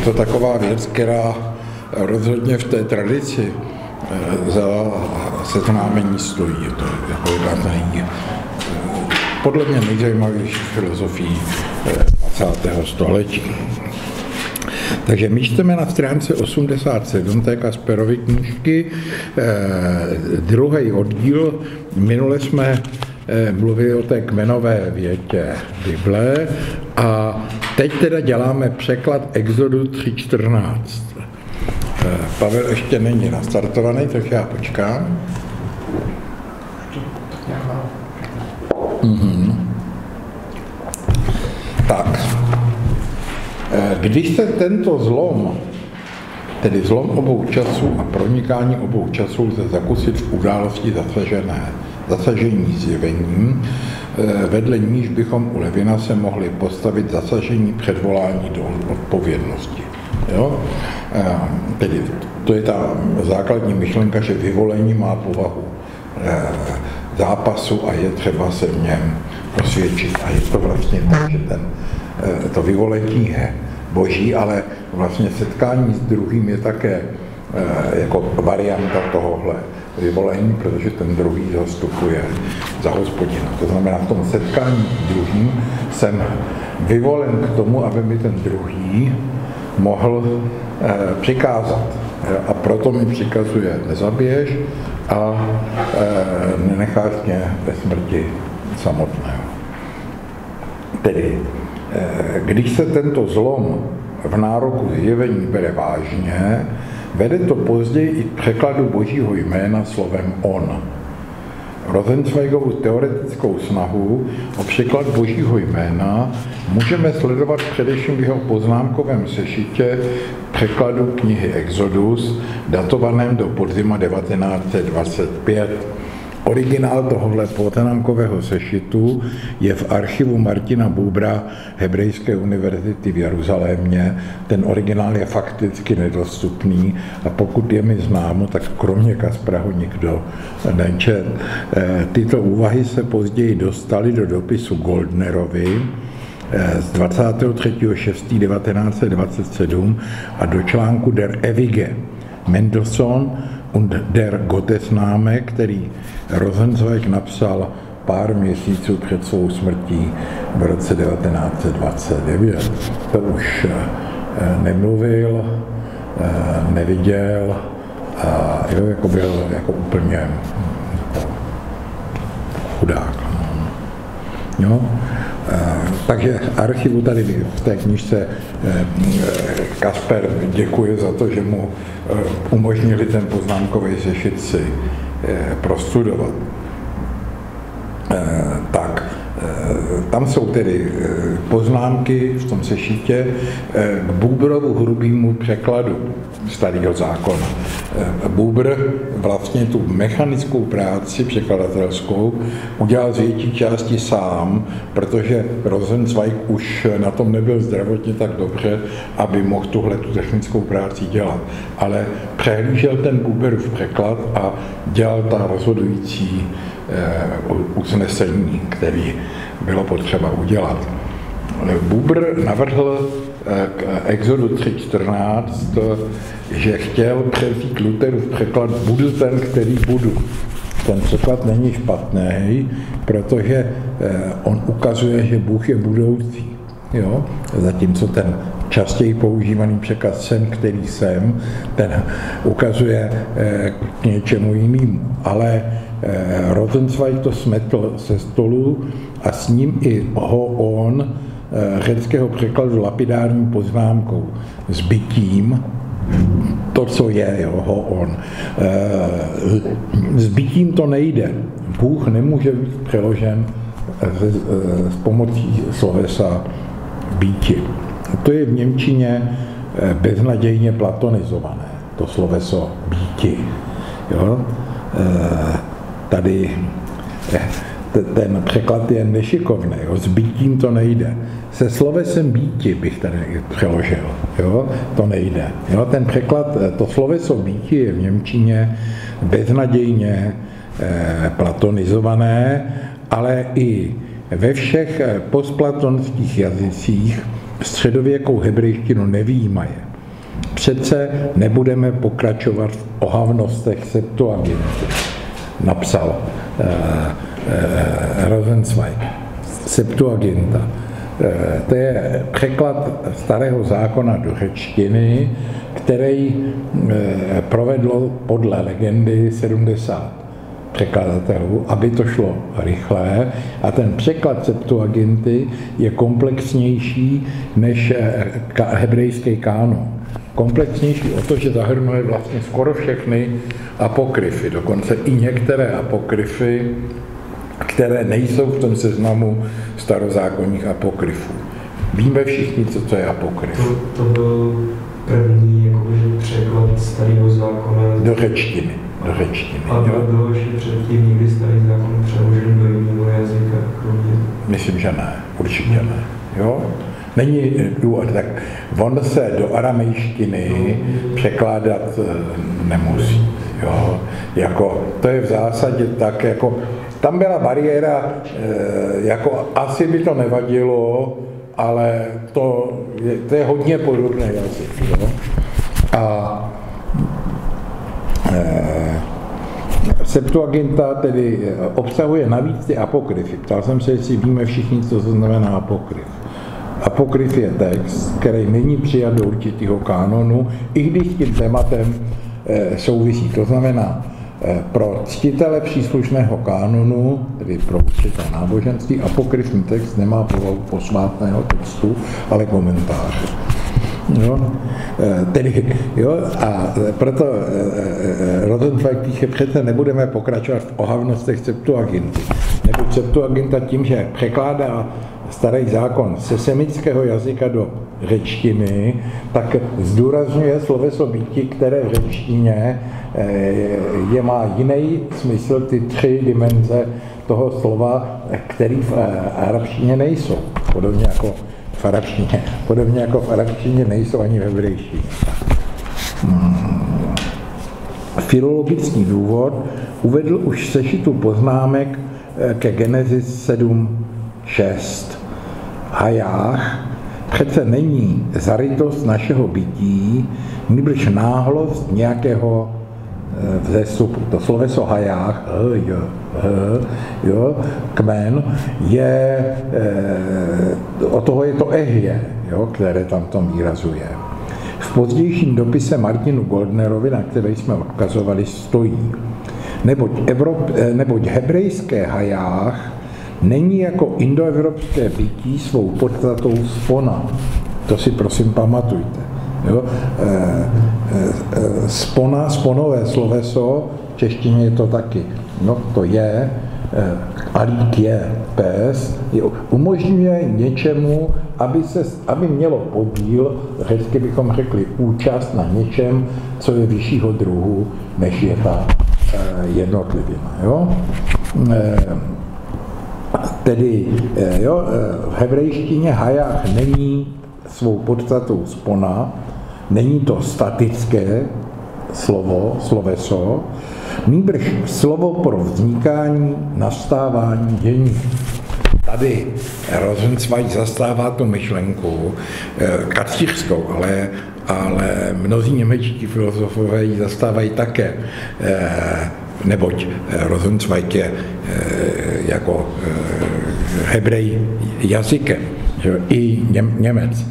to taková věc, která rozhodně v té tradici za seznámení stojí. Je to jako jedna podle mě nejzajímavější filozofií 20. století. Takže my čteme na stránce 87 té Kasperovy knížky, druhý oddíl. Minule jsme mluvili o té kmenové větě Bible a teď teda děláme překlad Exodu 3.14. Pavel ještě není nastartovaný, takže já počkám. Tak. Když se tento zlom, tedy zlom obou časů a pronikání obou časů lze zakusit v události zasažení zjevením, vedle níž bychom u Levina se mohli postavit zasažení předvolání do odpovědnosti. Jo? Tedy to je ta základní myšlenka, že vyvolení má povahu zápasu a je třeba se v něm osvědčit. A je to vlastně tak, že to vyvolení je boží, ale vlastně setkání s druhým je také jako varianta tohohle vyvolení, protože ten druhý zastupuje za Hospodina. To znamená, v tom setkání s druhým jsem vyvolen k tomu, aby mi ten druhý mohl přikázat. A proto mi přikazuje nezabiješ a nenecháš mě ve smrti samotného. Tedy, když se tento zlom v nároku zjevení bere vážně, vede to později i k překladu božího jména slovem on. Rosenzweigovu teoretickou snahu o překlad božího jména můžeme sledovat především v jeho poznámkovém sešitě překladu knihy Exodus, datovaném do podzima 1925. Originál tohohle poznámkového sešitu je v archivu Martina Bubra Hebrejské univerzity v Jeruzalémě. Ten originál je fakticky nedostupný a pokud je mi známo, tak kromě Kaspra ho nikdo nečet. Tyto úvahy se později dostaly do dopisu Goldnerovi z 23.6.1927 a do článku Der Ewige Mendelssohn und der Gottesname, který Rosenzweig napsal pár měsíců před svou smrtí v roce 1929. To už nemluvil, neviděl a jako byl jako úplně chudák. Jo? Takže archivu tady v té knížce Kasper děkuje za to, že mu umožnili ten poznámkový sešit si prostudovat. Tak, tam jsou tedy poznámky v tom sešitě k Bubrovu hrubýmu překladu Starého zákona. Bubr vlastně tu mechanickou práci překladatelskou udělal z větší části sám, protože Rosenzweig už na tom nebyl zdravotně tak dobře, aby mohl tu technickou práci dělat. Ale přehlížel ten Buberův překlad a dělal ta rozhodující usnesení, který bylo potřeba udělat. Buber navrhl k Exodu 3.14, že chtěl převzít Lutherův překlad budu ten, který budu. Ten překlad není špatný, protože on ukazuje, že Bůh je budoucí. Jo? Zatímco ten častěji používaný překlad jsem, který jsem, ten ukazuje k něčemu jinému. Ale Rosenzweig to smetl se stolu a s ním i on řeckého překladu lapidární poznámkou s bytím, to, co je, jo, on. S bytím to nejde. Bůh nemůže být přeložen s pomocí slovesa býti. To je v němčině beznadějně platonizované, to sloveso býti. Jo? Tady ten překlad je nešikovný, jo? S bytím to nejde. Se slovesem býti bych tady přeložil, jo? To nejde. Jo? Ten překlad, to sloveso býti je v němčině beznadějně platonizované, ale i ve všech postplatonských jazycích středověkou hebrejštinu nevyjímaje. přece nebudeme pokračovat v ohavnostech Septuaginty, napsal Rosenzweig. Septuaginta. To je překlad Starého zákona do řečtiny, který provedlo podle legendy 70 překladatelů, aby to šlo rychle. A ten překlad Septuaginty je komplexnější než hebrejský kánon. Komplexnější o to, že zahrnuje vlastně skoro všechny apokryfy, dokonce i některé apokryfy, které nejsou v tom seznamu starozákonních apokryfů. Víme všichni, co to je apokryf. To byl první jakoby, překlad Starého zákona do řečtiny. A bylo ještě předtím někdy Starý zákon přeložen do jiného jazyka? Myslím, že ne. Určitě ne. Jo? Není důvod, tak on se do aramejštiny překládat nemusí. Jo? Jako, to je v zásadě tak, jako tam byla bariéra, jako asi by to nevadilo, ale to je hodně podobný jazyk. Jo? A Septuaginta tedy obsahuje navíc ty apokryfy. Ptal jsem se, jestli víme všichni, co to znamená apokryf. Apokryf je text, který není přijat do určitého kánonu, i když s tím tématem souvisí. To znamená, pro ctitele příslušného kánonu, tedy pro určité náboženství, apokryfní text nemá povahu posvátného textu, ale komentáře. Jo? A proto Rosenzweig píše, přece nebudeme pokračovat v ohavnostech Septuaginty. Neboť Septuaginta tím, že překládá Starý zákon se semického jazyka do řečtiny, tak zdůrazňuje sloveso býti, které v řečtině má jiný smysl, ty 3 dimenze toho slova, které v arabštině nejsou. Podobně jako v arabštině nejsou ani v hebrejštině. Filologický důvod uvedl už v sešitu poznámek ke Genesis 7:6. Hajách přece není zarytost našeho bytí, nýbrž náhlost nějakého vzestupu. To sloveso hajách, kmen, je, od toho je to ehje, které tam to výrazuje. V pozdějším dopise Martinu Goldnerovi, na který jsme odkazovali, stojí, neboť hebrejské hajách není jako indoevropské bytí svou podstatou spona. To si prosím pamatujte. Jo? Sponové sloveso, v češtině je to taky. No, to je, alík je, pes, umožňuje něčemu, aby mělo podíl, řecky bychom řekli účast na něčem, co je vyššího druhu, než je ta jednotlivina. Jo? Tedy v hebrejštině hajách není svou podstatou spona, není to statické sloveso, nýbrž slovo pro vznikání, nastávání dění. Tady Rosenzweig zastává tu myšlenku kacířskou, ale mnozí němečtí filozofové ji zastávají také, neboť Rosenzweig je jako hebrej jazykem, i Němec.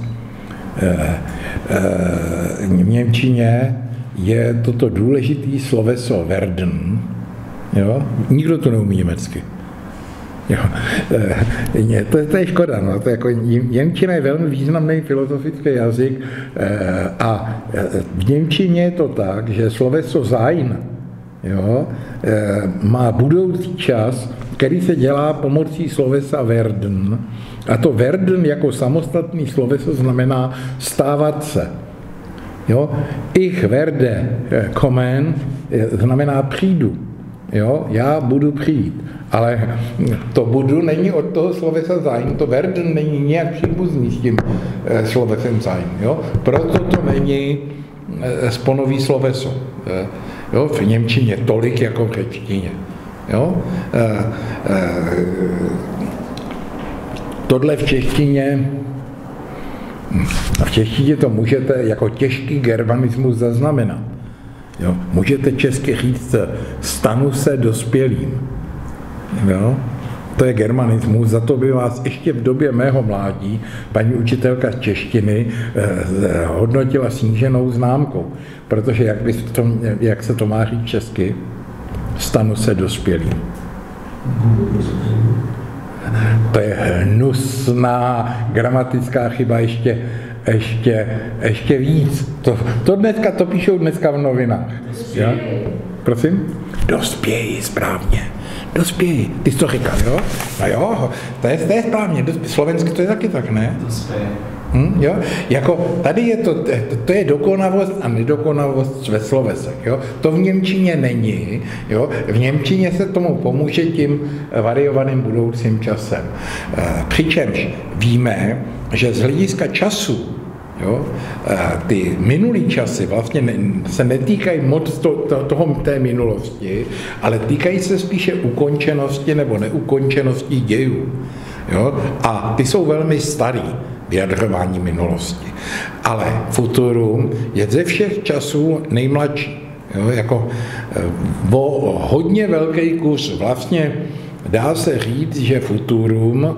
V němčině je toto důležitý sloveso werden. Jo? Nikdo to neumí německy. Jo. To je škoda. No. To jako, němčina je velmi významný filozofický jazyk a v němčině je to tak, že sloveso sein má budoucí čas, který se dělá pomocí slovesa werden. A to werden jako samostatný sloveso znamená stávat se. Jo? Ich werde kommen znamená přijdu. Jo? Já budu přijít. Ale to budu není od toho slovesa sein, to werden není nějak příbuzný s tím slovesem sein. Jo? Proto to není sponový sloveso. Jo? V němčině tolik jako v řečtině. Jo? Tohle v češtině A v češtině to můžete jako těžký germanismus zaznamenat. Jo? Můžete česky říct, stanu se dospělým. Jo? To je germanismus, za to by vás ještě v době mého mládí paní učitelka z češtiny hodnotila sníženou známkou, protože jak se to má říct česky? Stanu se dospělým. To je hnusná gramatická chyba ještě víc. To píšou dneska v novinách. Ja? Prosím? Dospějí, správně. Dospějí. Ty jsi to říkal, jo? No jo, to je správně. Slovensky to je taky tak, ne? Dospějí. Jo? Jako tady je to je dokonavost a nedokonavost ve slovesech. Jo? To v němčině není. Jo? V němčině se tomu pomůže tím variovaným budoucím časem. Přičemž víme, že z hlediska času, jo, ty minulý časy vlastně se netýkají moc té minulosti, ale týkají se spíše ukončenosti nebo neukončenosti dějů. Jo? A ty jsou velmi starý, vyjadřování minulosti. Ale futurum je ze všech časů nejmladší. Jo? Jako o hodně velký kus. Vlastně dá se říct, že futurum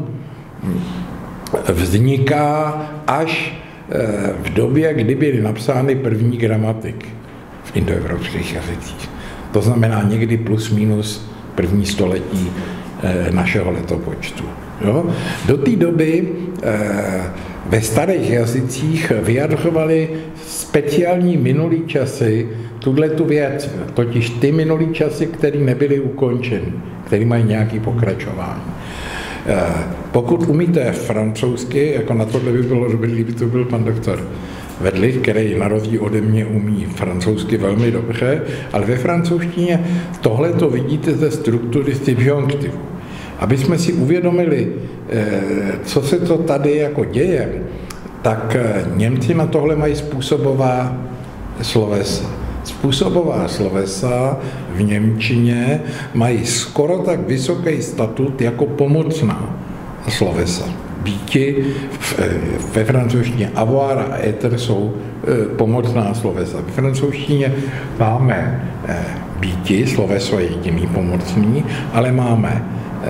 vzniká až v době, kdy byly napsány první gramatiky v indoevropských jazycích. To znamená někdy plus minus první století našeho letopočtu. Jo? Do té doby ve starých jazycích vyjadřovali speciální minulý časy tu věc, totiž ty minulý časy, které nebyly ukončeny, které mají nějaké pokračování. Pokud umíte francouzsky, jako na tohle by bylo dobrý, kdyby to byl pan doktor Vedli, který na rozdíl ode mě umí francouzsky velmi dobře, ale ve francouzštině tohle to vidíte ze struktury subjunktivu. Aby jsme si uvědomili, co se to tady jako děje, tak Němci na tohle mají způsobová slovesa. Způsobová slovesa v němčině mají skoro tak vysoký statut jako pomocná slovesa. Býti ve francouzštině avoir a être jsou pomocná slovesa. Ve francouzštině máme býti, sloveso je jediný pomocný, ale máme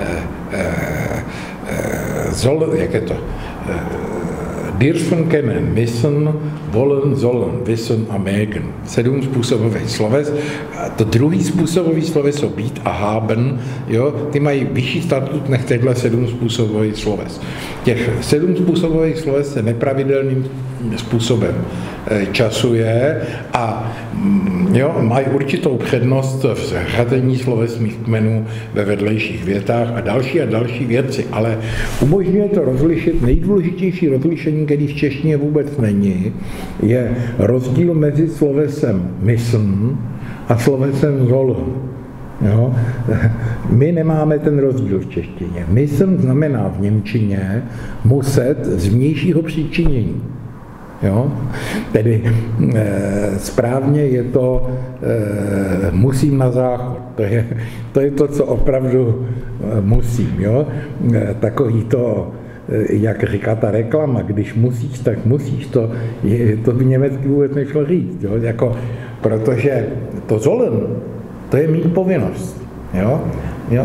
jak je to? Dürfen, können, müssen, wollen, sollen, wissen a mögen. 7 způsobových sloves. To druhý způsobový sloveso být a haben, jo, ty mají vyšší statut než těchto 7 způsobových sloves. Těch 7 způsobových sloves se nepravidelným způsobem časuje a jo, mají určitou přednost v řazení slovesních kmenů ve vedlejších větách a další věci, ale umožňuje to rozlišit. Nejdůležitější rozlišení, který v češtině vůbec není, je rozdíl mezi slovesem müssen a slovesem sollen. Jo? My nemáme ten rozdíl v češtině. Müssen znamená v němčině muset z vnějšího příčinění. Jo? Tedy správně je to musím na záchod. To je to, co opravdu musím. Jo? Takový to, jak říká ta reklama, když musíš, tak musíš. To v německy vůbec nešlo říct. Jo? Jako, protože to sollen, to je mít povinnost. Jo? Jo?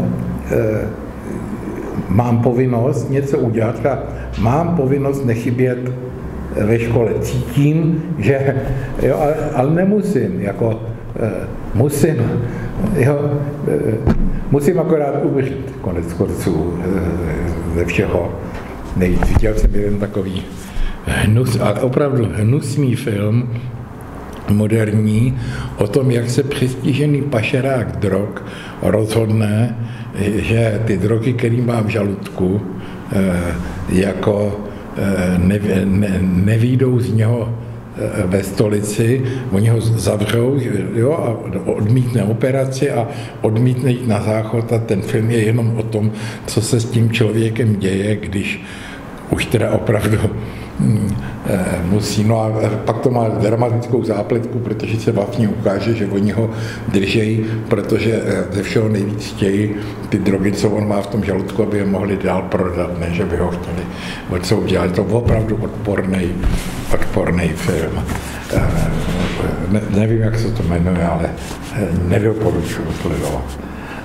Mám povinnost něco udělat a mám povinnost nechybět ve škole. Cítím, že jo, ale nemusím, jako musím, jo, musím akorát umřít, konec konců ze všeho. Viděl jsem jeden takový ale opravdu hnusný film, moderní, o tom, jak se přestižený pašerák drog rozhodne, že ty drogy, který má v žaludku, jako nevyjdou z něho ve stolici, oni ho zavřou, jo, a odmítne operaci a odmítne jít na záchod a ten film je jenom o tom, co se s tím člověkem děje, když už teda opravdu musí. No a pak to má dramatickou zápletku, protože se vlastně ukáže, že oni ho držejí, protože ze všeho nejvíc chtějí ty drogy, co on má v tom žaludku, aby je mohli dál prodat, ne, že by ho chtěli odsoudit. Je to opravdu odporný film. Nevím, jak se to jmenuje, ale nedoporučuji sledovat.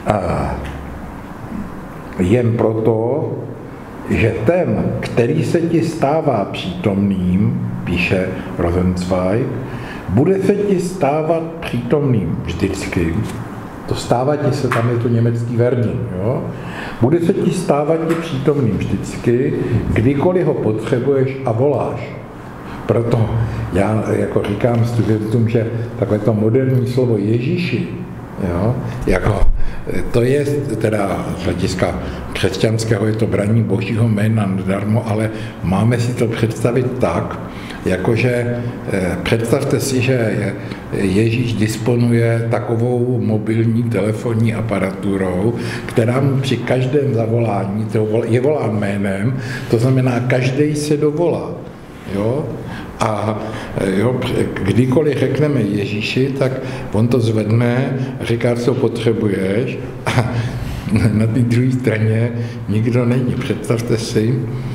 Jen proto, že ten, který se ti stává přítomným, píše Rosenzweig, bude se ti stávat přítomným vždycky. To stává ti se, tam je to německý Verdin, jo? Bude se ti stávat ti přítomným vždycky, kdykoliv ho potřebuješ a voláš. Proto já jako říkám studentům, že takové to moderní slovo Ježíši, jo, jako to je teda z hlediska křesťanského, je to braní Božího jména nadarmo, ale máme si to představit tak, jakože představte si, že Ježíš disponuje takovou mobilní telefonní aparaturou, která mu při každém zavolání je volán jménem, to znamená, každý se dovolá. Jo? A jo, kdykoliv řekneme Ježíši, tak on to zvedne, říká, co potřebuješ, a na té druhé straně nikdo není. Představte si,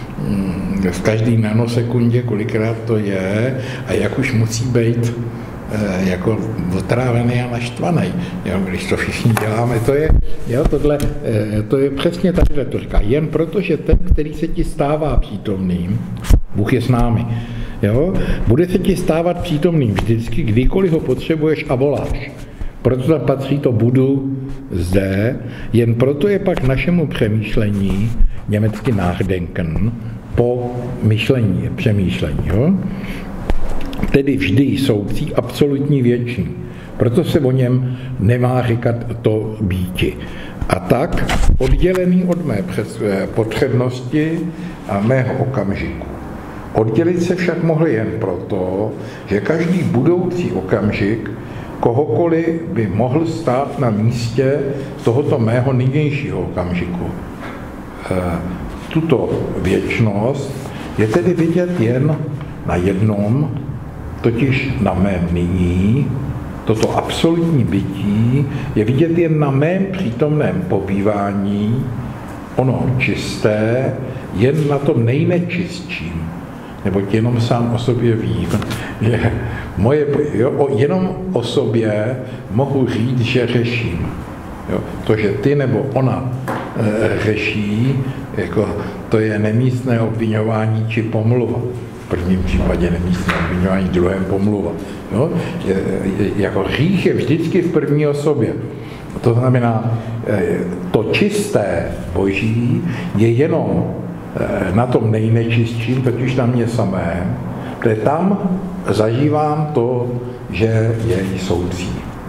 v každý nanosekundě, kolikrát to je a jak už musí být jako otrávený a naštvaný. Jo, když to všichni děláme, to je, jo, tohle, to je přesně takhle to říká. Jen protože ten, který se ti stává přítomným, Bůh je s námi, jo, bude se ti stávat přítomným vždycky, kdykoliv ho potřebuješ a voláš. Proto tam patří to budu zde, jen proto je pak našemu přemýšlení, německy nachdenken, po myšlení, přemýšlení, jo? Tedy vždy jsoucí, absolutní věčný. Proto se o něm nemá říkat to býti. A tak oddělený od mé potřebnosti a mého okamžiku. Oddělit se však mohl jen proto, že každý budoucí okamžik kohokoliv by mohl stát na místě tohoto mého nynějšího okamžiku. Tuto věčnost je tedy vidět jen na jednom, totiž na mém nyní. Toto absolutní bytí je vidět jen na mém přítomném pobývání, ono čisté, jen na tom nejnečistším. Neboť jenom sám o sobě vím, že jenom o sobě mohu říct, že řeším. Jo, to, že ty nebo ona řeší, jako, to je nemístné obviňování či pomluva. V prvním případě nemístné obviňování, v druhém pomluva. Jo? Jako hřích je vždycky v první osobě. To znamená, to čisté Boží je jenom na tom nejnečistším, totiž na mě samém, protože tam zažívám to, že je jsoucí.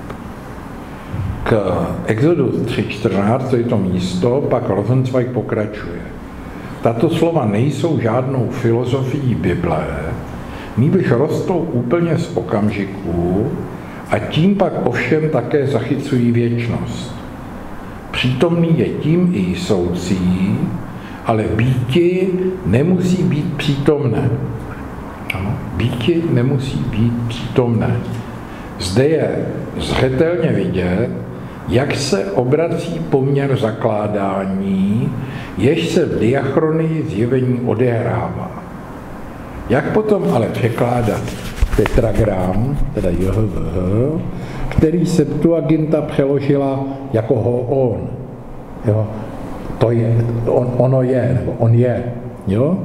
K Exodus 3.14, to je to místo, pak Rosenzweig pokračuje. Tato slova nejsou žádnou filozofií Bible, nýbrž rostou úplně z okamžiků a tím pak ovšem také zachycují věčnost. Přítomný je tím i jsoucí, ale býti nemusí být přítomné. Ano, býti nemusí být přítomné. Zde je zřetelně vidět, jak se obrací poměr zakládání, jež se v diachronii zjevení odehrává. Jak potom ale překládat tetragram, teda JHVH, který Septuaginta přeložila jako ho-on. Jo? To je, ono je, nebo on je. Jo?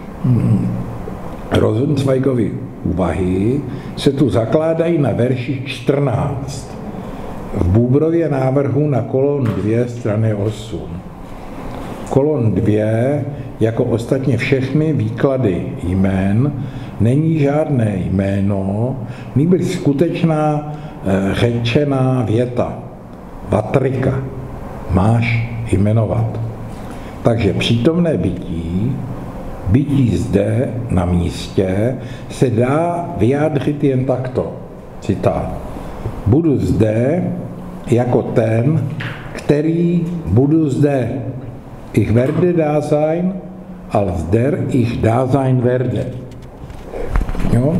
Rosenzweigovy úvahy se tu zakládají na verši 14. V Bůbrově návrhu na kolon 2, strany 8. Kolon 2, jako ostatně všechny výklady jmén, není žádné jméno, nýbrž skutečná řečená věta. Vatrika. Máš jmenovat. Takže přítomné bytí zde na místě se dá vyjádřit jen takto. Citát. Budu zde jako ten, který budu zde. Ich werde da sein, als der ich da sein werde. Jo?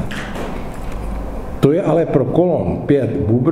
To ale pro kolon 5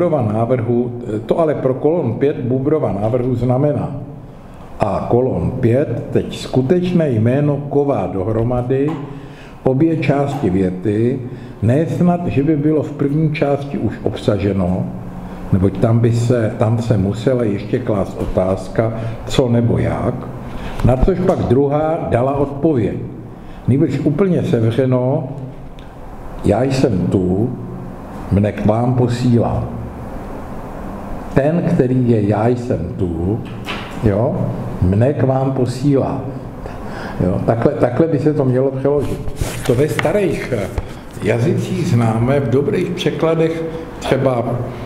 Buberova návrhu znamená a kolon 5, teď skutečné jméno ková dohromady obě části věty, ne snad, že by bylo v první části už obsaženo, neboť tam se musela ještě klást otázka, co nebo jak, na což pak druhá dala odpověď. Nýbrž úplně sevřeno, já jsem tu, mne k vám posílá. Ten, který je já jsem tu, jo, mne k vám posílá. Jo, takhle by se to mělo přeložit. To ve starých jazycích známe, v dobrých překladech třeba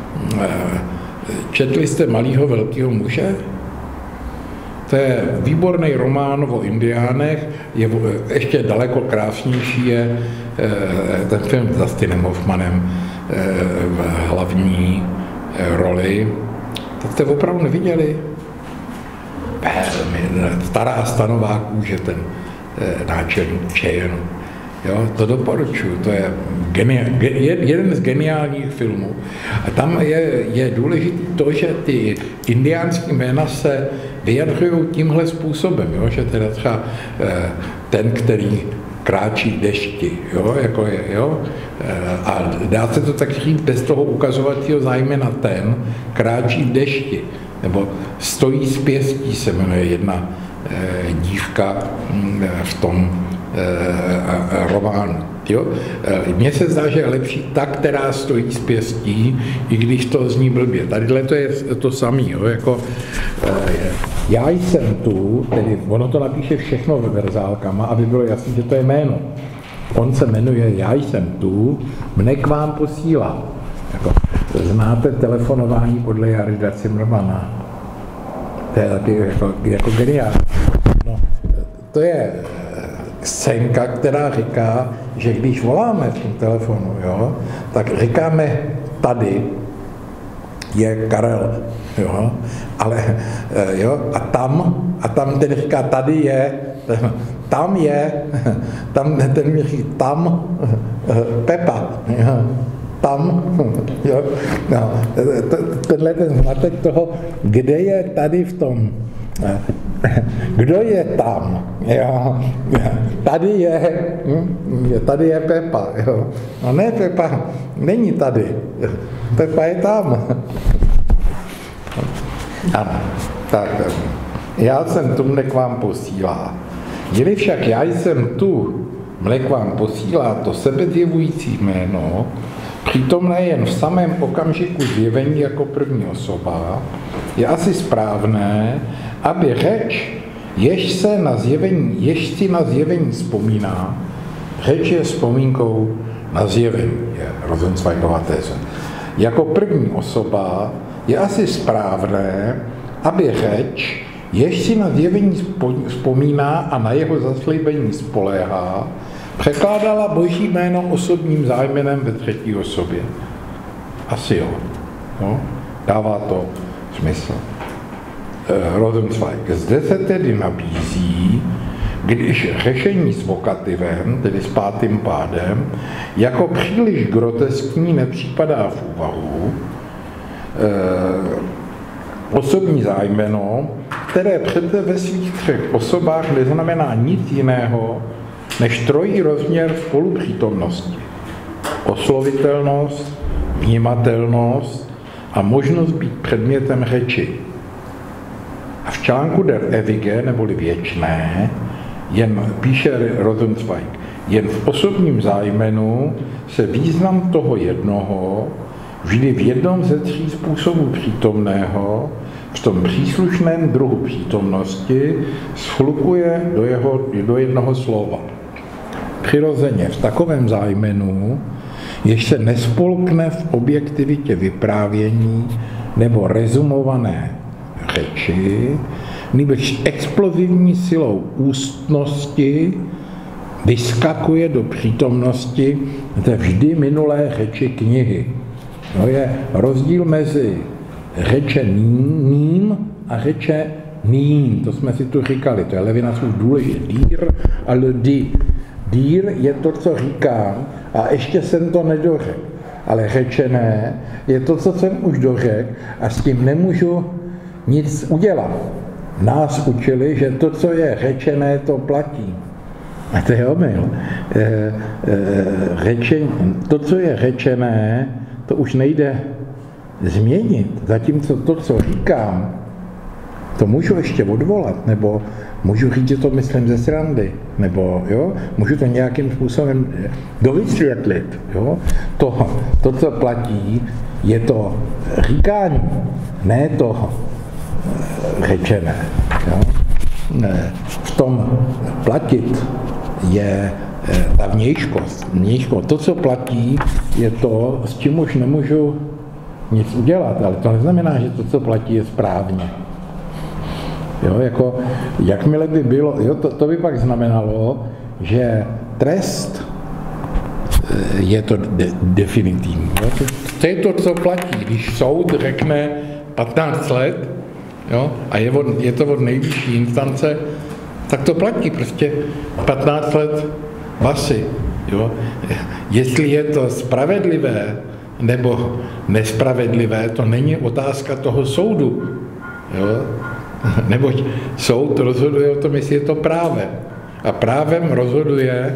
četli jste Malýho velkého muže? To je výborný román o indiánech, je ještě daleko krásnější je ten film s Dustinem Hoffmanem v hlavní roli. To jste opravdu neviděli? Stará stanová kůže, ten náčelník Cheyenne. Jo, to doporučuji, to je jeden z geniálních filmů. A tam je důležité to, že ty indiánské jména se vyjadřují tímhle způsobem, jo, že teda třeba ten, který kráčí v dešti, jo, jako je, jo, a dá se to tak říct bez toho ukazovacího zájmena ten kráčí v dešti, nebo stojí z pěstí se jmenuje jedna dívka v tom románu. Jo? Mně se zdá, že je lepší ta, která stojí z pěstí, i když to zní blbě. Tadyhle to je to samé. Jako, já jsem tu, tedy ono to napíše všechno ve verzálkama, aby bylo jasné, že to je jméno. On se jmenuje Já jsem tu, mne k vám posílá. Jako, znáte telefonování podle Jarida Cimrmana? To je taky jako geniální. No, to je scénka, která říká, že když voláme v tom telefonu, jo, tak říkáme tady je Karel, jo, ale jo, a tam ten říká tady je, tam je, tam ten mi říká tam Pepa, jo, tam, jo, no, tenhle ten zmatek toho, kde je tady v tom, kdo je tam, jo, tady je Pepa, jo, no ne, Pepa není tady, Pepa je tam. Ano, tak, já jsem tu, mne k vám posílá. Kdyby však já jsem tu, mne k vám posílá to sebezjevující jméno, přítomné jen v samém okamžiku zjevení jako první osoba, je asi správné, aby řeč, jež si na zjevení vzpomíná, řeč je vzpomínkou na zjevení, je Rosenzweigova teze. Jako první osoba je asi správné, aby řeč, jež si na zjevení vzpomíná a na jeho zaslíbení spoléhá, překládala Boží jméno osobním zájmenem ve třetí osobě. Asi jo. No, dává to smysl. Rosenzweig. Zde se tedy nabízí, když řešení s vokativem, tedy s pátým pádem, jako příliš groteskní nepřipadá v úvahu, osobní zájmeno, které přece ve svých třech osobách neznamená nic jiného, než trojí rozměr spolupřítomnosti. Oslovitelnost, vnímatelnost a možnost být předmětem řeči. A v článku Der Ewige, neboli věčné, jen píše Rosenzweig, jen v osobním zájmenu se význam toho jednoho vždy v jednom ze tří způsobů přítomného v tom příslušném druhu přítomnosti shlukuje do jednoho slova. Přirozeně v takovém zájmenu, jež se nespolkne v objektivitě vyprávění nebo rezumované řeči, nýbrž explozivní silou ústnosti vyskakuje do přítomnosti té vždy minulé řeči knihy. No je rozdíl mezi řeče ním a řeče ním, to jsme si tu říkali, to je Levinasův důležitý, le di. díl je to, co říkám, a ještě jsem to nedořekl. Ale řečené je to, co jsem už dořekl a s tím nemůžu nic udělat. Nás učili, že to, co je řečené, to platí. A to je omyl. To, co je řečené, to už nejde změnit. Zatímco to, co říkám, to můžu ještě odvolat, nebo můžu říct, že to myslím ze srandy, nebo jo, můžu to nějakým způsobem dovysvětlit. Jo. To, co platí, je to říkání, ne to řečené. Jo. V tom platit je ta vnějškost. To, co platí, je to, s čím už nemůžu nic udělat, ale to neznamená, že to, co platí, je správně. Jo, jako, jakmile by bylo, jo, to by pak znamenalo, že trest je to definitivní. Jo. To je to, co platí. Když soud řekne 15 let, jo, a je to od nejvyšší instance, tak to platí prostě 15 let basy. Jo. Jestli je to spravedlivé nebo nespravedlivé, to není otázka toho soudu. Jo. Neboť soud rozhoduje o tom, jestli je to právem. A právem rozhoduje,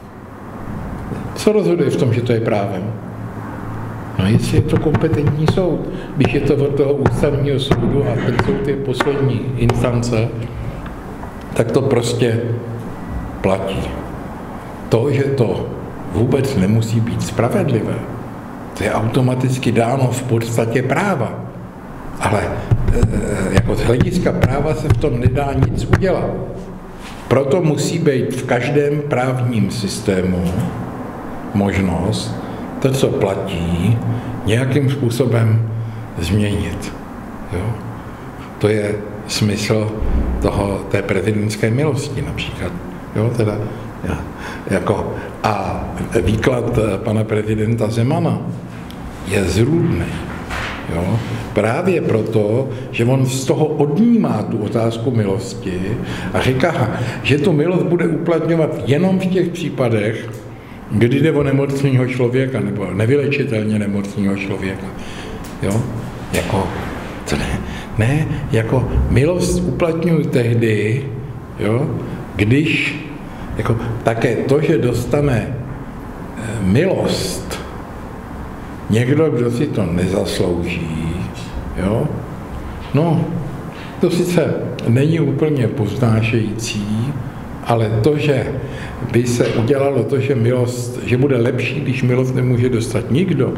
co rozhoduje v tom, že to je právem? No jestli je to kompetentní soud. Když je to od toho ústavního soudu a ten soud je poslední instance, tak to prostě platí. To, že to vůbec nemusí být spravedlivé, to je automaticky dáno v podstatě práva. Ale jako z hlediska práva se v tom nedá nic udělat. Proto musí být v každém právním systému možnost to, co platí, nějakým způsobem změnit. Jo? To je smysl té prezidentské milosti například. Jo? Teda, jako, a výklad pana prezidenta Zemana je zrůdný. Jo? Právě proto, že on z toho odnímá tu otázku milosti a říká, že tu milost bude uplatňovat jenom v těch případech, kdy jde o nemocného člověka nebo nevylečitelně nemocného člověka. Jo? Jako, to ne, jako milost uplatňuji tehdy, jo? Když jako, také to, že dostane milost někdo, kdo si to nezaslouží, jo? No, to sice není úplně povznášející, ale to, že by se udělalo to, že milost, že bude lepší, když milost nemůže dostat nikdo.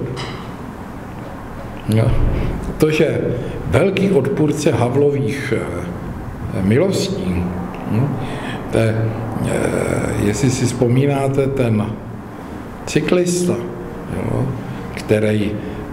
No, to, že velký odpůrce Havlových milostí, jestli si vzpomínáte ten cyklista, jo, který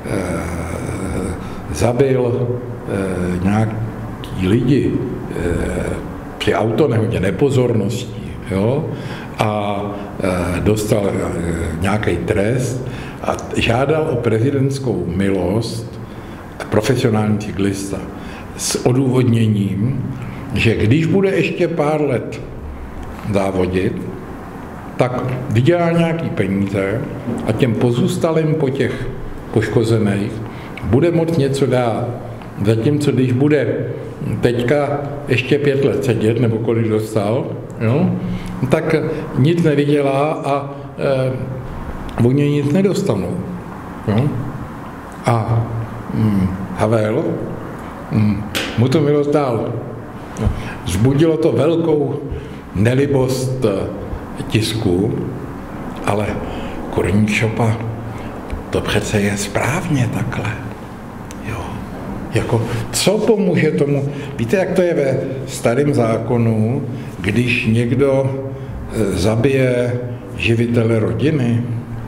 zabil nějaký lidi při autonehodě nepozorností, jo, a dostal nějaký trest a žádal o prezidentskou milost profesionální cyklista s odůvodněním, že když bude ještě pár let závodit, tak vydělá nějaký peníze a těm pozůstalým po těch poškozených bude moct něco dát. Zatímco když bude teďka ještě 5 let sedět, nebo kolik dostal, jo, tak nic nevydělá a oni nic nedostanou. Jo. A Havel mu to milost dal. Vzbudilo to velkou nelibost tisku, ale Korníčopa, to přece je správně takhle. Jo. Jako, co pomůže tomu? Víte, jak to je ve starém zákonu, když někdo zabije živitele rodiny?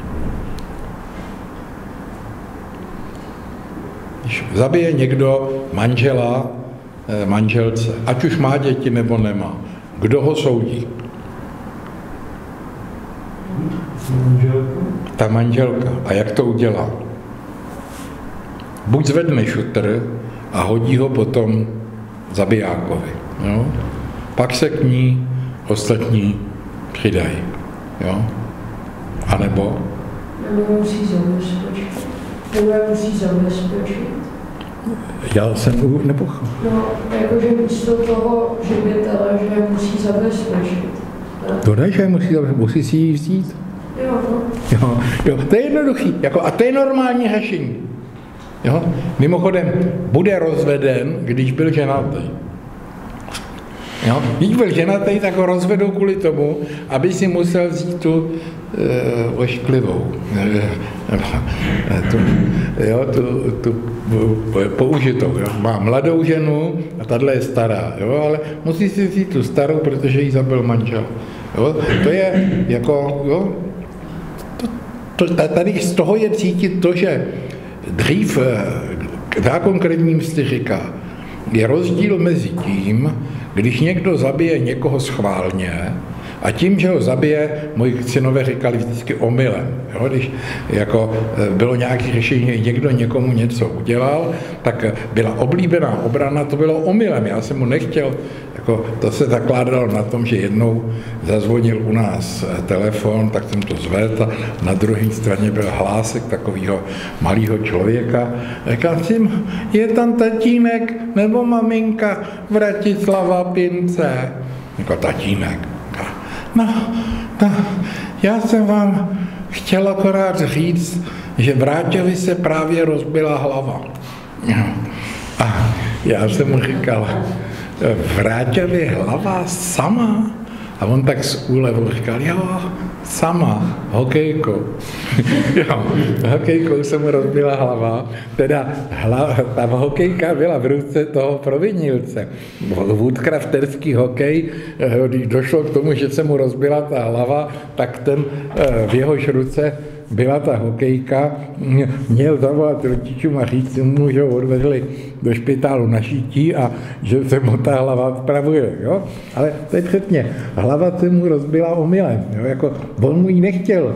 Když zabije někdo manžela, manželce, ať už má děti nebo nemá, kdo ho soudí? Ta manželka. A jak to udělá? Buď zvedne šutr a hodí ho potom zabijákovi. Jo? Pak se k ní ostatní přidají. Jo? A nebo musí zabezpečit. Nebo musí zabezpečit. Já jsem nepochopil. No, jakože místo toho živitele, že musí zabezpečit. To ne, že musí si ji vzít. Jo, to je jednoduchý. A to je normální řešení. Jo? Mimochodem, bude rozveden, když byl ženatý. Jo? Když byl ženatý, tak ho rozvedou kvůli tomu, aby si musel vzít tu ošklivou. Tu použitou. Jo? Má mladou ženu a tahle je stará, jo? Ale musí si vzít tu starou, protože jí zabil manžel. Jo? To je jako... Jo? Tady z toho je cítit to, že dřív zákon krevní msty říká, je rozdíl mezi tím, když někdo zabije někoho schválně a tím, že ho zabije, moji synové říkali vždycky omylem. Jo? Když jako bylo nějaké řešení, někdo někomu něco udělal, tak byla oblíbená obrana, to bylo omylem. Já jsem mu nechtěl, jako, to se zakládalo na tom, že jednou zazvonil u nás telefon, tak jsem to zvedl a na druhé straně byl hlásek takového malého člověka. Říkal jsem, je tam tatínek nebo maminka Vratislava Pince? Jako tatínek. No, já jsem vám chtěl akorát říct, že Vráťovi se právě rozbila hlava. A já jsem mu říkal, Vráťovi hlava sama? A on tak s úlevou říkal, jo, sama, hokejkou. Jo, hokejkou se mu rozbila hlava, teda ta hokejka byla v ruce toho provinilce. Woodcrafterský hokej, když došlo k tomu, že se mu rozbila ta hlava, tak ten v jehož ruce byla ta hokejka, měl zavolat rodičům a říct mu, že ho odvezli do špitálu na šití a že se mu ta hlava spravuje. Jo? Ale to je přesně, hlava se mu rozbila omylem. Jo? Jako, on mu ji nechtěl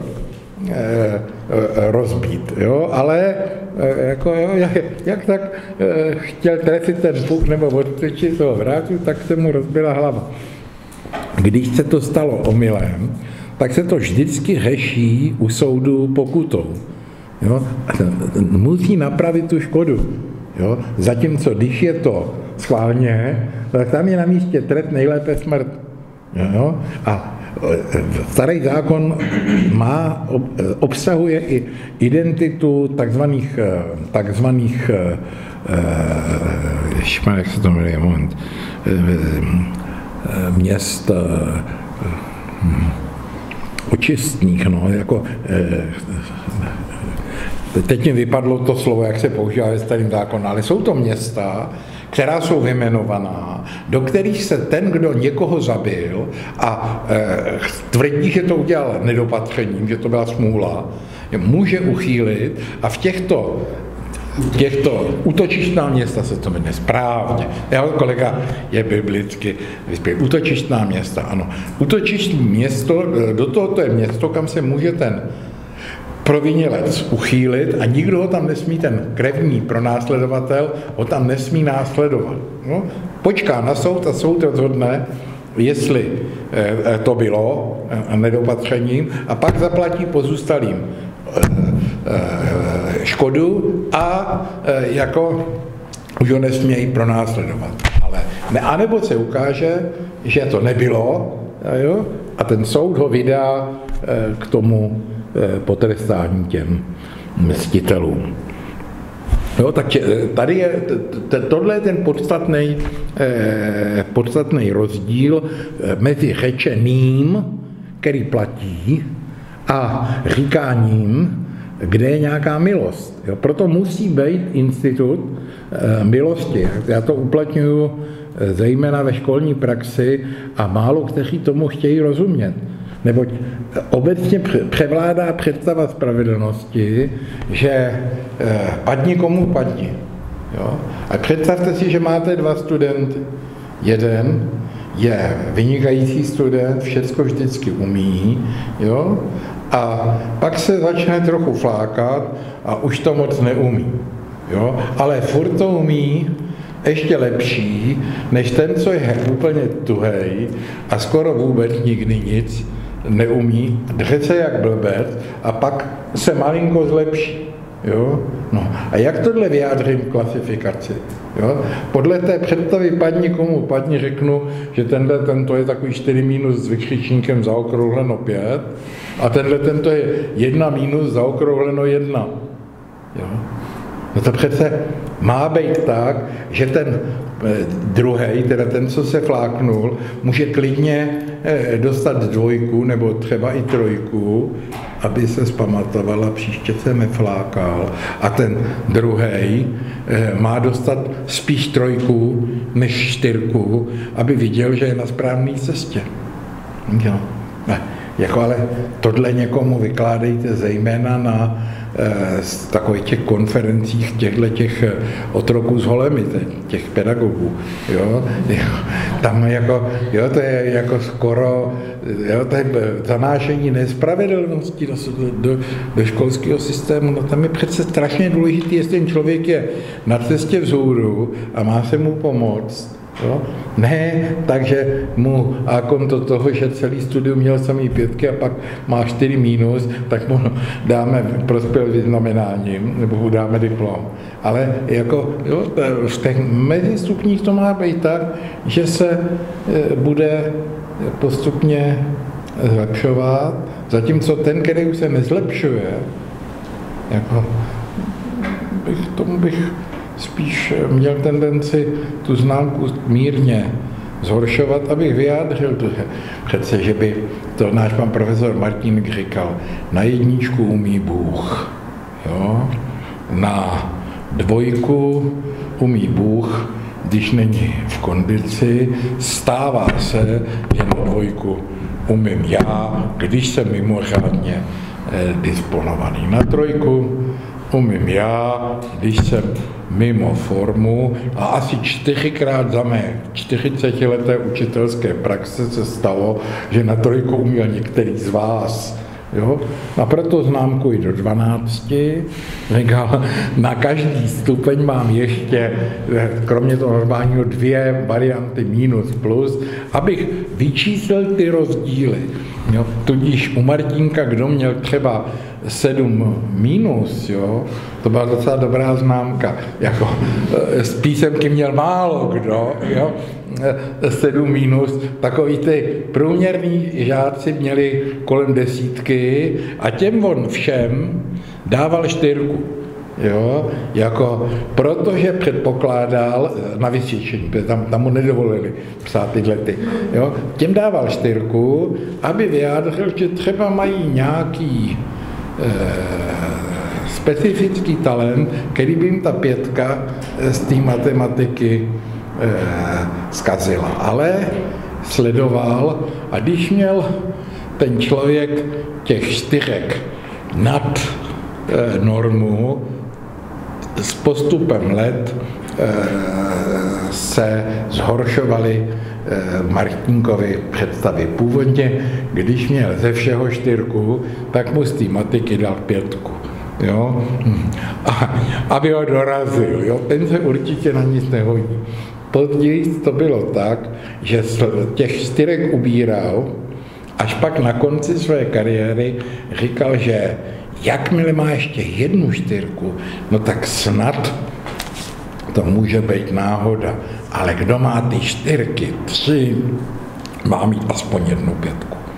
rozbít, jo? Ale jako, jo, jak tak chtěl trefit ten puk nebo odstrčit toho Vráťu, tak se mu rozbila hlava. Když se to stalo omylem, tak se to vždycky řeší u soudu pokutou. Jo? Musí napravit tu škodu. Jo? Zatímco, když je to schválně, tak tam je na místě trest, nejlépe smrt. Jo? A starý zákon obsahuje i identitu takzvaných jak se to jmenuje, moment, měst očistných, no, jako teď mi vypadlo to slovo, jak se používá ve starém zákonu, ale jsou to města, která jsou vyjmenovaná, do kterých se ten, kdo někoho zabil a tvrdí, že to udělal nedopatřením, že to byla smůla, může uchýlit a v těchto útočištná města se to jmenuje správně. Jeho kolega je biblicky vyspěl. Útočištná města, ano. Útočištní město, do tohoto je město, kam se může ten provinilec uchýlit a nikdo ho tam nesmí, ten krevní pronásledovatel ho tam nesmí následovat. No, počká na soud a soud rozhodne, jestli to bylo nedopatřením a pak zaplatí pozůstalým škodu a jako už ho nesmějí pronásledovat. Ale anebo se ukáže, že to nebylo, jo, a ten soud ho vydá k tomu potrestání těm mstitelům. Jo, takže tady je, tohle je ten podstatný rozdíl mezi řečeným, který platí, a říkáním, kde je nějaká milost. Jo, proto musí být institut milosti. Já to uplatňuji zejména ve školní praxi a málo kteří tomu chtějí rozumět. Neboť obecně převládá představa spravedlnosti, že padni komu padni. Jo? A představte si, že máte dva studenty. Jeden je vynikající student, všecko vždycky umí, jo? A pak se začne trochu flákat a už to moc neumí. Jo? Ale furt to umí ještě lepší, než ten, co je úplně tuhej a skoro vůbec nikdy nic neumí, dře se jak blbec a pak se malinko zlepší. Jo? No. A jak tohle vyjádřím v klasifikaci? Jo? Podle té představy padni komu padni řeknu, že tento je takový 4 minus s vykřičníkem zaokrouhleno 5 a tento je 1 minus zaokrouhleno 1. Jo? No to přece má být tak, že ten druhej, teda ten, co se fláknul, může klidně dostat 2 nebo třeba i 3, aby se zpamatovala, příště se neflákal. A ten druhej má dostat spíš 3 než 4, aby viděl, že je na správné cestě. Jo. Ne. Jako ale tohle někomu vykládejte zejména na takových těch konferencích těch otroků z Holemy, těch pedagogů, jo, tam jako, jo, to je jako skoro, jo, to je zanášení nespravedlnosti do školského systému, no tam je přece strašně důležitý, jestli ten člověk je na cestě vzhůru a má se mu pomoct. Jo? Ne, takže mu a konto toho, že celý studium měl samý 5 a pak má 4 minus, tak mu dáme prospěl vyznamenáním, nebo mu dáme diplom. Ale jako, jo, v těch mezistupních to má být tak, že se bude postupně zlepšovat, zatímco ten, který už se nezlepšuje, jako tomu bych spíš měl tendenci tu známku mírně zhoršovat, abych vyjádřil to, přece, že by to náš pan profesor Martínek říkal, na 1 umí Bůh, jo? Na 2 umí Bůh, když není v kondici, stává se, že na 2 umím já, když jsem mimořádně disponovaný. Na 3 umím já, když jsem mimo formu a asi 4krát za mé 40leté učitelské praxe se stalo, že na 3 uměl některý z vás. Jo? A proto známku i do 12. Říkal, na každý stupeň mám ještě, kromě toho normálního 2 varianty minus plus, abych vyčíslil ty rozdíly. Jo? Tudíž u Martínka, kdo měl třeba 7 minus, jo, to byla docela dobrá známka. Jako z písemky měl málo kdo, jo, 7 minus, takový ty průměrní žáci měli kolem 10 a těm on všem dával 4. Jo, jako, protože předpokládal na vysvědčení, protože tam mu nedovolili psát tyhle ty, jo, těm dával 4, aby vyjádřil, že třeba mají nějaký specifický talent, který by jim ta 5 z té matematiky zkazila. Ale sledoval a když měl ten člověk těch 4 nad normu, s postupem let se zhoršovaly Martínkovy představy. Původně, když měl ze všeho 4, tak mu z té matiky dal 5. Jo? Aby ho dorazil. Jo? Ten se určitě na nic nehodí. Později to bylo tak, že z těch 4 ubíral, až pak na konci své kariéry říkal, že jakmile má ještě 1 4, no tak snad to může být náhoda, ale kdo má ty 4, 3, má mít aspoň 1 5.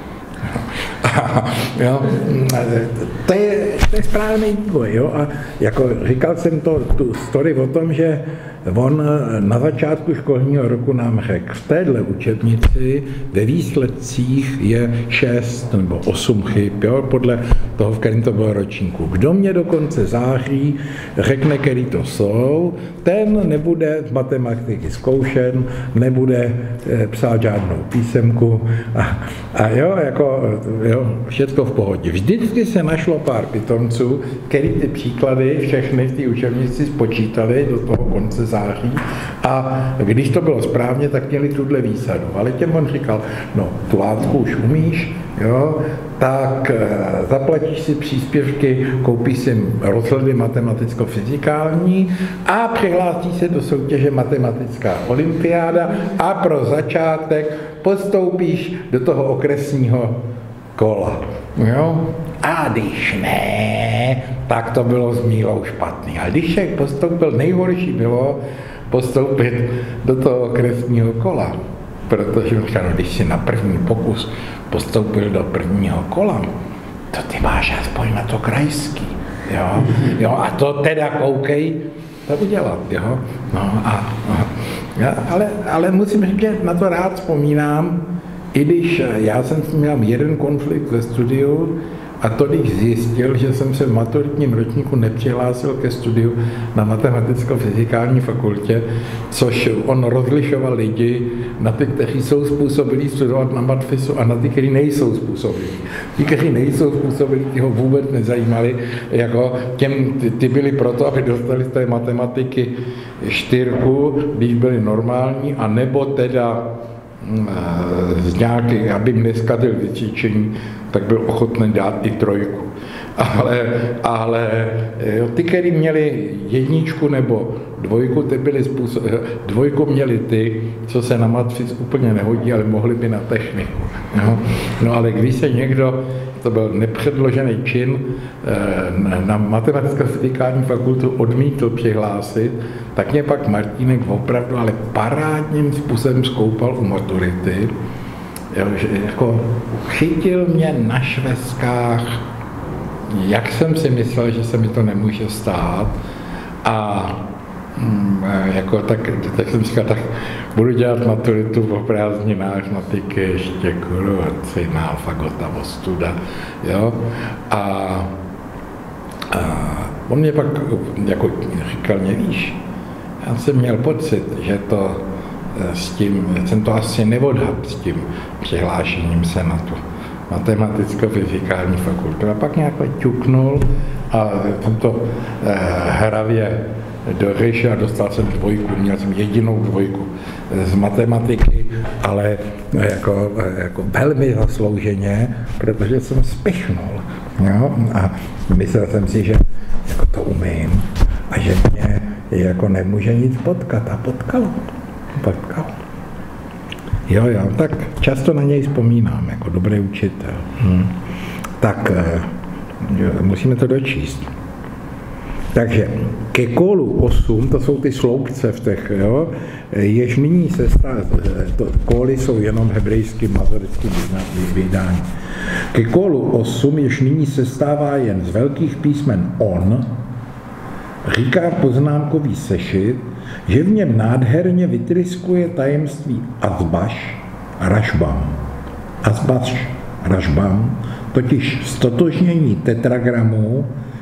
Jo, to je správný vývoj, jo, a jako říkal jsem tu story o tom, že on na začátku školního roku nám řekl, v téhle učebnici ve výsledcích je 6 nebo 8 chyb, jo, podle toho, v kterém to bylo ročníku. Kdo mě do konce září řekne, který to jsou, ten nebude z matematiky zkoušen, nebude psát žádnou písemku a jo, jako, jo, všechno v pohodě. Vždycky se našlo pár pitomců, který ty příklady všechny v té učebnici spočítali do toho konce září a když to bylo správně, tak měli tuhle výsadu. Ale těm on říkal, no, tu látku už umíš, jo, tak zaplatíš si příspěvky, koupíš si rozhledy matematicko-fyzikální a přihlásíš se do soutěže matematická olympiáda a pro začátek postoupíš do toho okresního kola. Jo? A když ne, tak to bylo s Mílou špatný. A když člověk postoupil, nejhorší bylo postoupit do toho okresního kola. Protože když si na první pokus postoupil do prvního kola, to ty máš aspoň na to krajský. Jo, a to teda koukej, to udělat, jo. No ale musím říct, že na to rád vzpomínám, i když já jsem měl jeden konflikt ve studiu, a to když zjistil, že jsem se v maturitním ročníku nepřihlásil ke studiu na matematicko-fyzikální fakultě, což on rozlišoval lidi na ty, kteří jsou způsobilí studovat na matfisu a na ty, kteří nejsou způsobilí. Ti, kteří nejsou způsobilí, ty ho vůbec nezajímali, jako ty byli proto, aby dostali z té matematiky 4, když byli normální, a nebo teda z nějaký, aby jim neskadil vycvičení, tak byl ochotný dát i 3. Ale jo, ty, kteří měli 1 nebo 2, ty byli 2 měli ty, co se na matfiz úplně nehodí, ale mohli by na techniku. Jo. No ale když se někdo, to byl nepředložený čin, na matematicko-fyzikální fakultu odmítl přihlásit, tak mě pak Martínek opravdu, ale parádním způsobem zkoupal u maturity, jo, že jako chytil mě na švestkách, jak jsem si myslel, že se mi to nemůže stát, a jako tak jsem říkal, tak budu dělat maturitu po prázdninách, matiky ještě kurva, fagota, ostuda, jo, a on mě pak jako říkal, nevíš, já jsem měl pocit, že to s tím, jsem to asi neodhadl s tím přihlášením se na tu matematicko-fyzikální fakultu. A pak nějak ťuknul a jsem to hravě dořešil a dostal jsem 2, měl jsem jedinou 2 z matematiky, ale jako velmi zaslouženě, protože jsem spěchnul. Jo? A myslel jsem si, že jako to umím a že mě jako nemůže nic potkat, a potkalo. Jo, tak často na něj vzpomínám, jako dobrý učitel. Tak musíme to dočíst. Takže ke kolu 8, to jsou ty sloupce v těch, jo, jež nyní kóly jsou jenom hebrejským mazurickým vydání. Ke kolu 8, jež nyní sestává jen z velkých písmen on, říká poznámkový sešit, že v něm nádherně vytryskuje tajemství Azbaš Rašbam. Azbaš Rašbam, totiž stotožnění tetragramu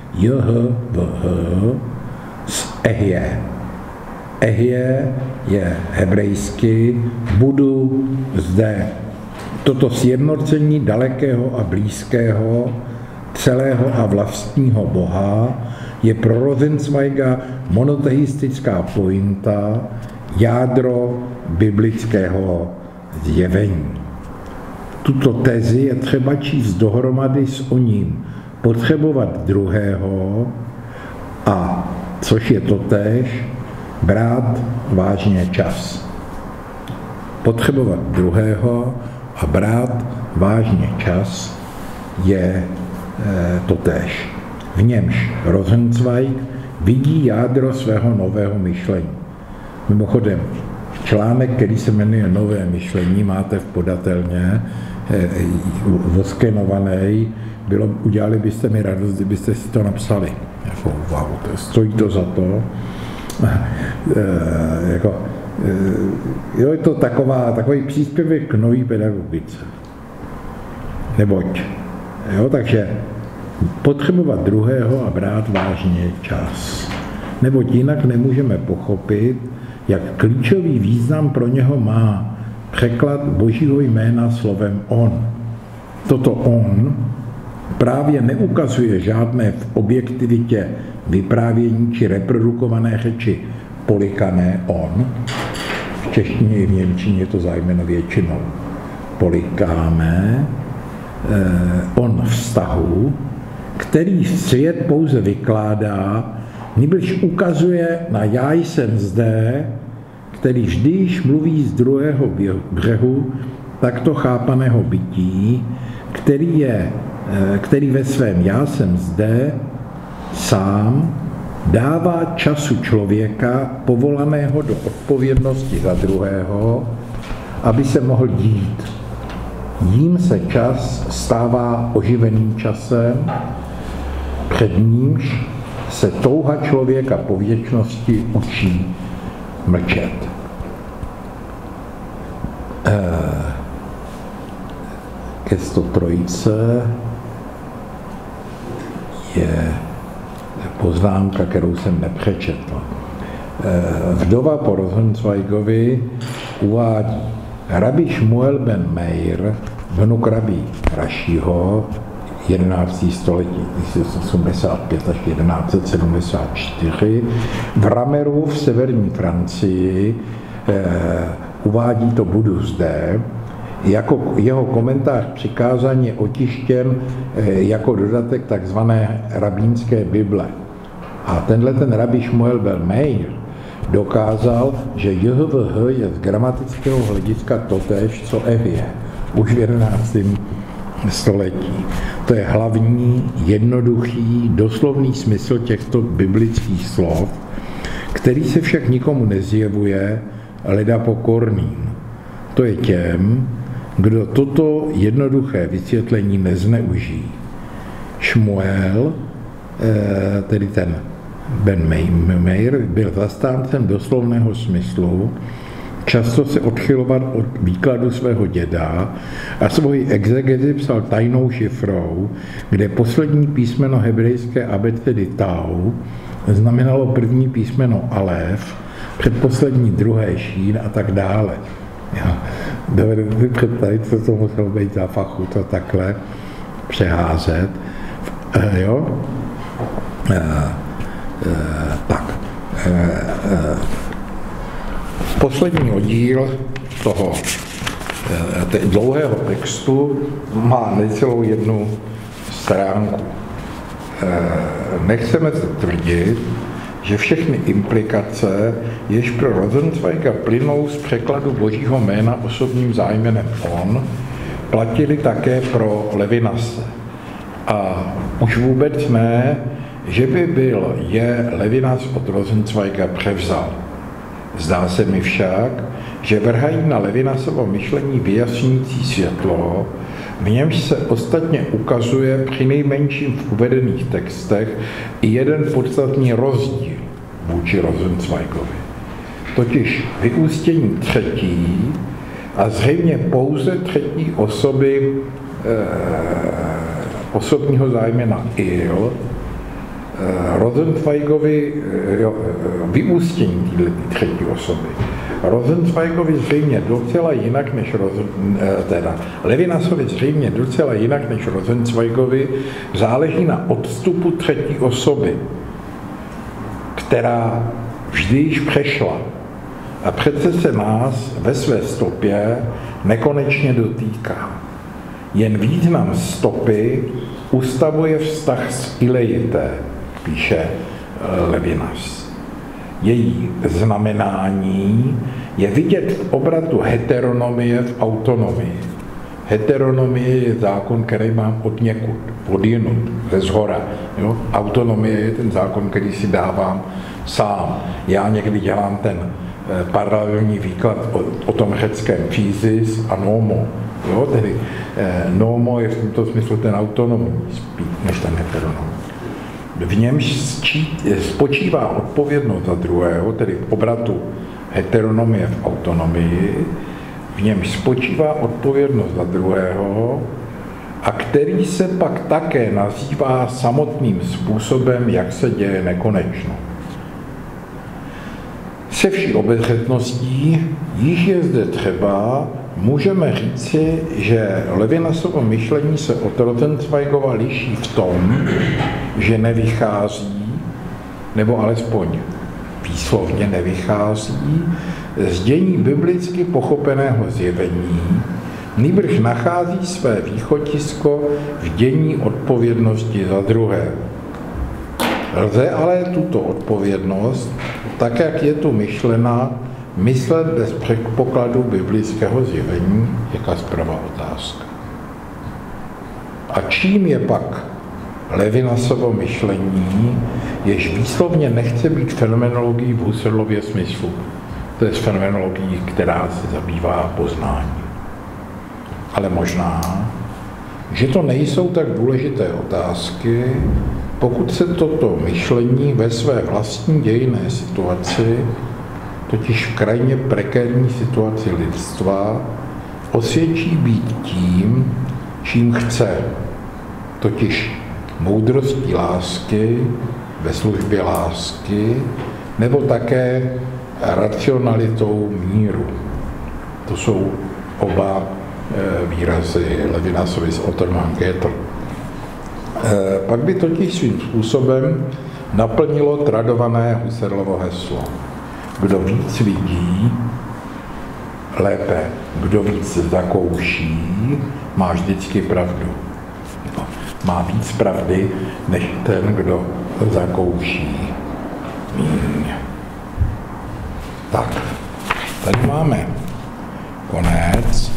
JHVH s Ehje. Ehje je hebrejsky, budu zde. Toto sjednocení dalekého a blízkého, celého a vlastního Boha je pro Rosenzweiga monoteistická pointa, jádro biblického zjevení. Tuto tezi je třeba číst dohromady s oním potřebovat druhého a, což je totéž, brát vážně čas. Potřebovat druhého a brát vážně čas je totéž. V němž Rosenzweig vidí jádro svého nového myšlení. Mimochodem, článek, který se jmenuje Nové myšlení, máte v podatelně, oskenovaný, udělali byste mi radost, kdybyste si to napsali. Jako, wow, stojí to za to. Jo, je to takový příspěvek k nový pedagogice. Neboť, jo, takže potřebovat druhého a brát vážně čas. Neboť jinak nemůžeme pochopit, jak klíčový význam pro něho má překlad Božího jména slovem on. Toto on právě neukazuje žádné v objektivitě vyprávění či reprodukované řeči polikané on. V češtině i v němčině je to zájmeno většinou polikáme, on vztahu, který svět pouze vykládá, nýbrž ukazuje na já jsem zde, který vždyž mluví z druhého břehu takto chápaného bytí, který ve svém já jsem zde sám dává času člověka povolaného do odpovědnosti za druhého, aby se mohl dít. Jím se čas stává oživeným časem, před nímž se touha člověka po věčnosti učí mlčet. Gesto trojice je poznámka, kterou jsem nepřečetl. Vdova po Rosenzweigovi uvádí: Rabbi Šmuel ben Meir, vnuk rabí Rašího, 11. století, 1085 až 1174, v Rameru v severní Francii, uvádí to budu zde, jako jeho komentář přikázání je otištěn jako dodatek takzvané rabínské Bible. A tenhle ten rabbi Šmuel ben Meir dokázal, že JHVH je z gramatického hlediska totéž, co je už v 11. století. To je hlavní, jednoduchý, doslovný smysl těchto biblických slov, který se však nikomu nezjevuje, leda pokorným. To je těm, kdo toto jednoduché vysvětlení nezneužijí. Šmuel, tedy ten Ben Meir, byl zastáncem doslovného smyslu, často se odchyloval od výkladu svého děda a svoji exegezi psal tajnou šifrou, kde poslední písmeno hebrejské abecedy Tau znamenalo první písmeno Alef, předposlední druhé Šín a tak dále. Já dovedu si představit, co to muselo být za fachu, to takhle přeházet. Jo? Poslední oddíl toho dlouhého textu má necelou jednu stránku. Nechceme se tvrdit, že všechny implikace, jež pro Rosenzweiga plynou z překladu božího jména osobním zájmenem on, platily také pro Levinase. A už vůbec ne, že by byl Levinas od Rosenzweiga převzal. Zdá se mi však, že vrhají na Levinasovo myšlení vyjasňující světlo, v němž se ostatně ukazuje přinejmenším v uvedených textech i jeden podstatný rozdíl vůči Rosenzweigovi. Totiž vyústění třetí a zřejmě pouze třetí osoby osobního zájmena il, Rosenzweigovi vyústění třetí osoby. Rosenzweigovi zřejmě docela jinak než Levinasovi zřejmě docela jinak než Rosenzweigovi záleží na odstupu třetí osoby, která vždy již přešla a přece se nás ve své stopě nekonečně dotýká. Jen význam stopy ustavuje vztah s Ilejité, píše Levinas. Její znamenání je vidět v obratu heteronomie v autonomii. Heteronomie je zákon, který mám od někud, odjinut, ze zhora. Jo? Autonomie je ten zákon, který si dávám sám. Já někdy dělám ten paralelní výklad o tom řeckém physis a nomo. Jo? Tedy nomo je v tomto smyslu ten autonomní spíš než ten heteronomní. V němž spočívá odpovědnost za druhého, tedy v obratu heteronomie v autonomii, v němž spočívá odpovědnost za druhého a který se pak také nazývá samotným způsobem, jak se děje nekonečno. Se vší obezřetností, již je zde třeba, můžeme říci, že Levinasovo myšlení se od Rosenzweigova liší v tom, že nevychází, nebo alespoň výslovně nevychází, z dění biblicky pochopeného zjevení, nýbrž nachází své východisko v dění odpovědnosti za druhé. Lze ale tuto odpovědnost, tak jak je tu myšlena, myslet bez předpokladu biblického zjevení? Jaká zprava otázka? A čím je pak Levinasovo myšlení, jež výslovně nechce být fenomenologií v Husserlově smyslu. To je fenomenologií, která se zabývá poznáním. Ale možná, že to nejsou tak důležité otázky, pokud se toto myšlení ve své vlastní dějinné situaci, totiž v krajně prekérní situaci lidstva, osvědčí být tím, čím chce, totiž moudrostí lásky, ve službě lásky, nebo také racionalitou míru. To jsou oba výrazy Levinasovy z Otterman Goethe. Pak by totiž svým způsobem naplnilo tradované Husserlovo heslo. Kdo víc vidí, lépe, kdo víc zakouší, má vždycky pravdu. Má víc pravdy, než ten, kdo zakouší míň. Tak, tady máme konec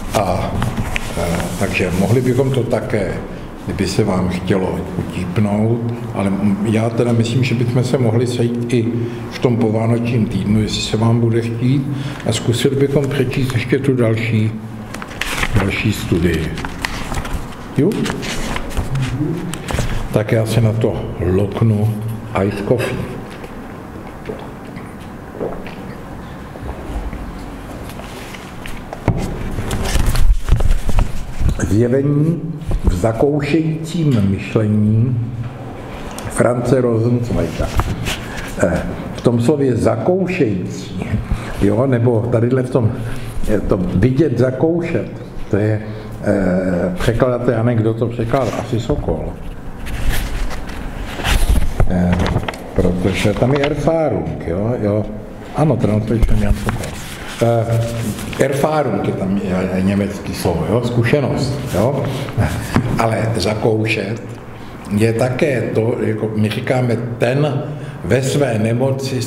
takže mohli bychom to také, kdyby se vám chtělo utípnout, ale já teda myslím, že bychom se mohli sejít i v tom povánočním týdnu, jestli se vám bude chtít, a zkusili bychom přečíst ještě tu další studii. Jo? Tak já si na to loknu ice coffee. Zjevení v zakoušejícím myšlení Franze Rosenzweika. V tom slově zakoušející, jo, nebo tadyhle v tom to vidět, zakoušet, to je překladatel, já nevím, kdo to překládá, asi Sokol. Protože tam je Erfahrung, jo. Ano, translation Jan Sokol. Erfahrung je tam německý slovo, jo, zkušenost, jo. Ale zakoušet je také to, jako my říkáme, ten ve své nemoci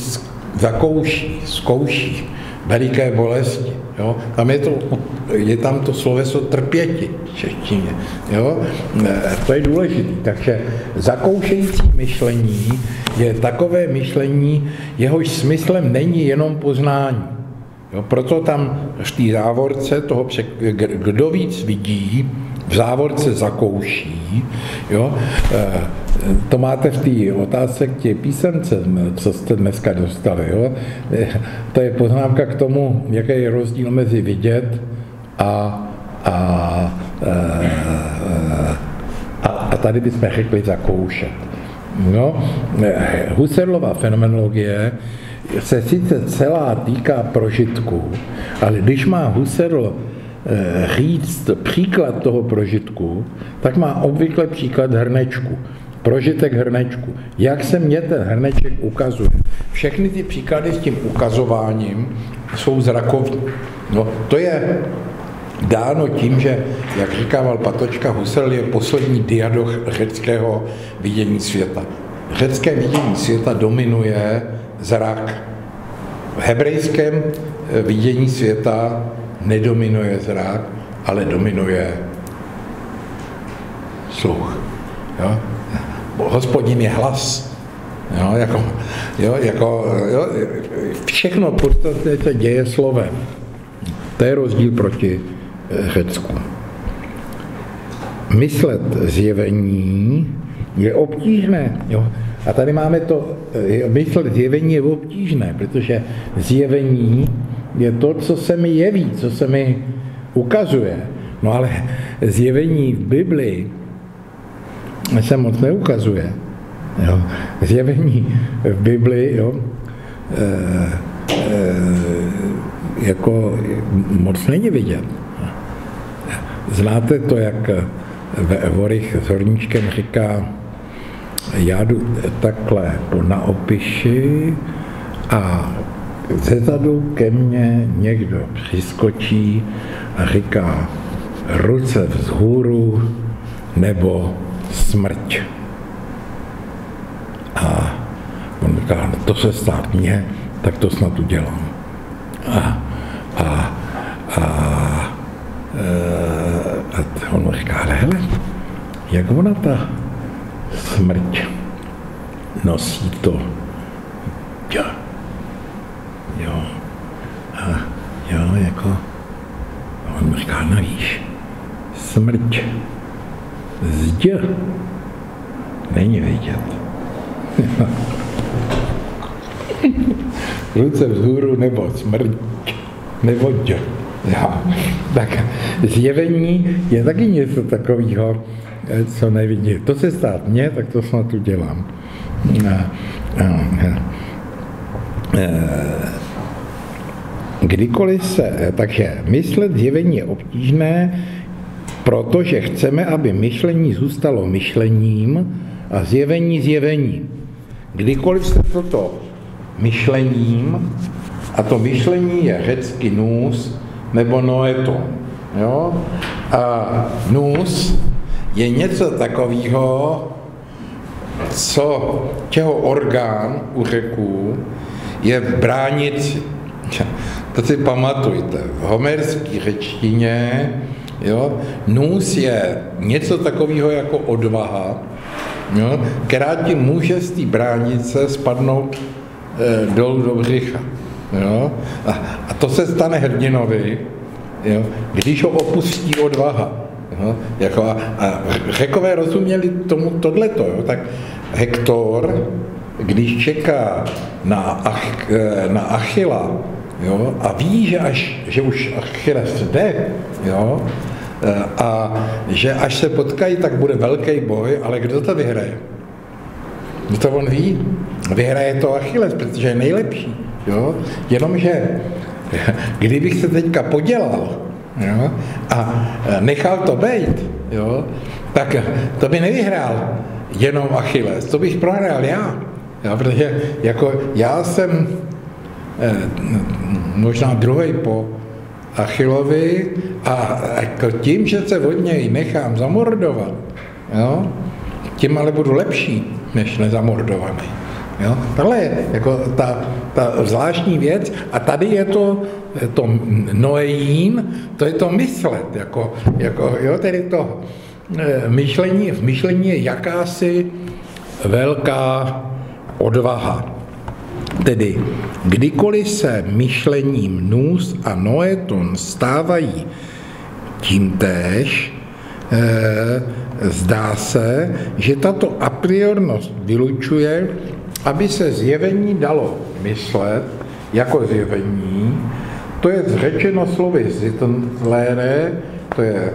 zkouší veliké bolesti, jo. Tam je tam to sloveso trpěti v češtině, jo. To je důležité, takže zakoušející myšlení je takové myšlení, jehož smyslem není jenom poznání. Jo, proto tam v té závorce toho, kdo víc vidí, v závorce zakouší, jo, to máte v té otázce k té písemce, co jste dneska dostali, jo. To je poznámka k tomu, jaký je rozdíl mezi vidět a tady bychom řekli zakoušet. No, Husserlova fenomenologie se sice celá týká prožitku, ale když má Husserl říct příklad toho prožitku, tak má obvykle příklad hrnečku. Prožitek hrnečku. Jak se mně ten hrneček ukazuje. Všechny ty příklady s tím ukazováním jsou zrakovní. No, to je dáno tím, že, jak říkával Patočka, Husserl je poslední diadoch řeckého vidění světa. Řecké vidění světa dominuje zrak. V hebrejském vidění světa nedominuje zrak, ale dominuje sluch. Jo? Hospodin je hlas. Všechno podstatně se děje slovem. To je rozdíl proti Řecku. Myslet zjevení je obtížné. Jo? A tady máme to, myslet zjevení je obtížné, protože zjevení je to, co se mi jeví, co se mi ukazuje. No ale zjevení v Biblii se moc neukazuje. Jo. Zjevení v Biblii, jo, jako moc není vidět. Znáte to, jak Vorich s Horníčkem říká, já jdu takhle na Opiši a zezadu ke mně někdo přiskočí a říká ruce vzhůru nebo smrť. A on říká, to se stát mně, tak to snad udělám. A on říká, hele, jak ona ta smrť nosí to jo, a jo, jako on říká, navíš, smrť zď není vidět. Ruce vzhůru nebo smrť nebo dž. Ja. Tak zjevení je taky něco takového, co nevidí. To se stát mně, tak to snad udělám. Kdykoliv se, takže myslet zjevení je obtížné, protože chceme, aby myšlení zůstalo myšlením a zjevení zjevením. Kdykoliv se toto myšlením, a to myšlení je řecky nous nebo noeton. Jo? A nous je něco takového, čeho orgán u Řeků je v bránici. To si pamatujte, v homerské řečtině nous je něco takového jako odvaha, jo, která ti může z té bránice spadnout dolů do břicha. Jo? A to se stane hrdinovi, jo, když ho opustí odvaha. Jo? Jako a Řekové rozuměli tomu tohleto, jo? Tak Hektor, když čeká na Achila, jo, a ví, že už Achilles jde, jo, a že až se potkají, tak bude velký boj, ale kdo to vyhraje? Kdo to on ví? Vyhraje to Achilles, protože je nejlepší. Jo? Jenomže kdybych se teďka podělal, jo, a nechal to bejt, jo, tak to by nevyhrál jenom Achilles, to bych prohrál já. Jo, protože jako já jsem možná druhý po Achillovi a jako tím, že se od něj nechám zamordovat, jo, tím ale budu lepší než nezamordovaný. Jo? Tohle je jako ta zvláštní věc a tady je to noeín, to je to myslet, jo, tedy to myšlení, v myšlení je jakási velká odvaha. Tedy kdykoliv se myšlením nous a noeton stávají tímtéž, zdá se, že tato a priornost vylučuje, aby se zjevení dalo myslet jako zjevení, to je řečeno slovy Zittenlehre, to je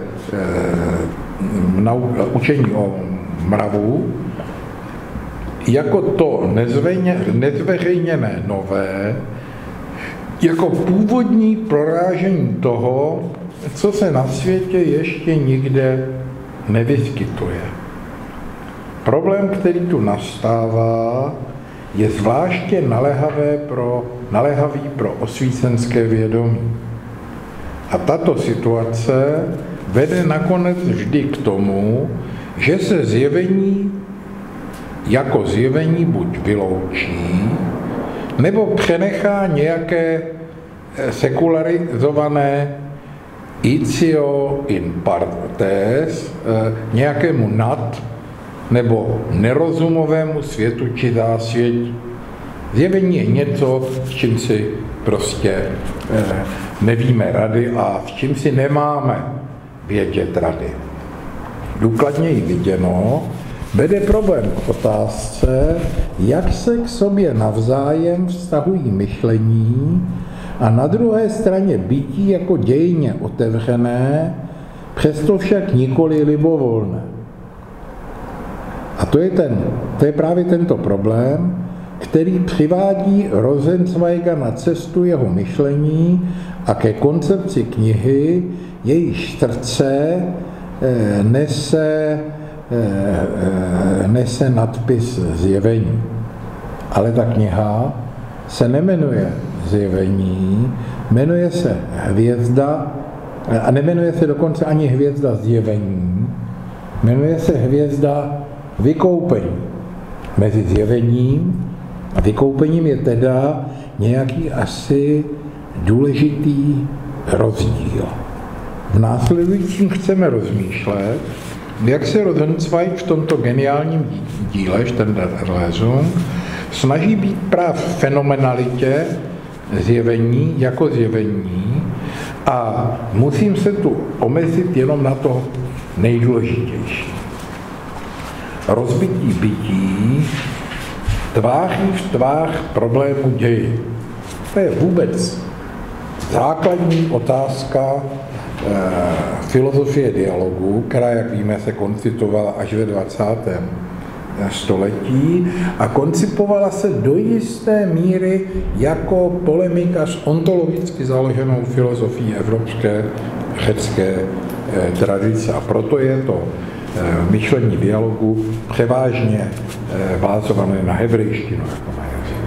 učení o mravu, jako to nezveřejněné nové, jako původní prorážení toho, co se na světě ještě nikde nevyskytuje. Problém, který tu nastává, je zvláště naléhavý pro osvícenské vědomí. A tato situace vede nakonec vždy k tomu, že se zjevení jako zjevení buď vyloučí, nebo přenechá nějaké sekularizované icio in partes, nějakému nad nebo nerozumovému světu či zásvětí. Zjevení je něco, s čím si prostě nevíme rady a s čím si nemáme vědět rady. Důkladněji viděno, vede problém k otázce, jak se k sobě navzájem vztahují myšlení a na druhé straně bytí jako dějně otevřené, přesto však nikoli libovolné. A to je právě tento problém, který přivádí Rosenzweiga na cestu jeho myšlení a ke koncepci knihy, jejíž srdce nese nadpis Zjevení. Ale ta kniha se nemenuje Zjevení, jmenuje se Hvězda, a nemenuje se dokonce ani Hvězda Zjevení, jmenuje se Hvězda Vykoupení. Mezi zjevením a vykoupením je teda nějaký asi důležitý rozdíl. V následujícím chceme rozmýšlet, jak se Rosenzweig v tomto geniálním díle Standardlesung snaží být práv fenomenalitě zjevení jako zjevení a musím se tu omezit jenom na to nejdůležitější. Rozbití bytí tváří v tvář problému ději. To je vůbec základní otázka filozofie dialogu, která, jak víme, se koncipovala až ve 20. století a koncipovala se do jisté míry jako polemika s ontologicky založenou filozofií evropské řecké tradice. A proto je to myšlení dialogu převážně vázované na hebrejštinu jako na jazyk.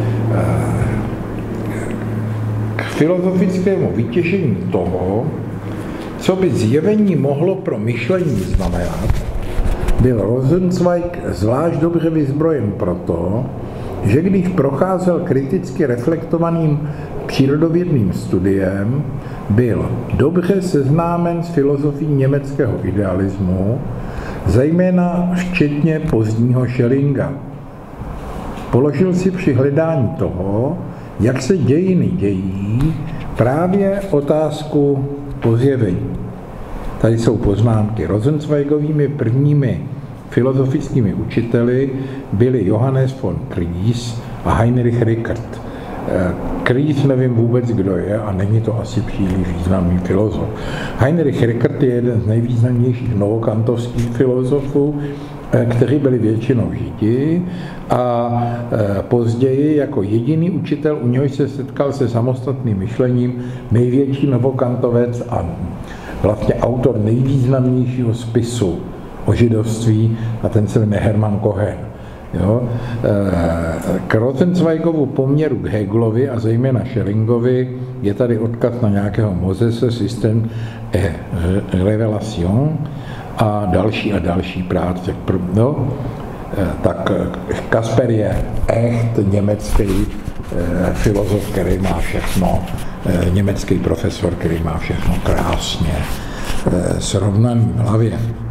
K filozofickému vytěžení toho, co by zjevení mohlo pro myšlení znamenat, byl Rosenzweig zvlášť dobře vyzbrojen proto, že když procházel kriticky reflektovaným přírodovědným studiem, byl dobře seznámen s filozofií německého idealismu, zejména včetně pozdního Schellinga. Položil si při hledání toho, jak se dějiny dějí, právě otázku po zjevení. Tady jsou poznámky. Rosenzweigovými prvními filozofickými učiteli byli Johannes von Kries a Heinrich Rickert. Kries nevím vůbec, kdo je a není to asi příliš významný filozof. Heinrich Rickert je jeden z nejvýznamnějších novokantovských filozofů, kteří byli většinou Židi a později jako jediný učitel, u něhož se setkal se samostatným myšlením, největší novokantovec a vlastně autor nejvýznamnějšího spisu o židovství a ten se jmenuje Hermann Cohen. Jo? K Rosenzweigovu poměru k Hegelovi a zejména Schellingovi je tady odkaz na nějakého Mosese, systém Revelation a další práce. No, tak Kasper je echt německý filozof, který má všechno, německý profesor, který má všechno krásně srovnaný v hlavě.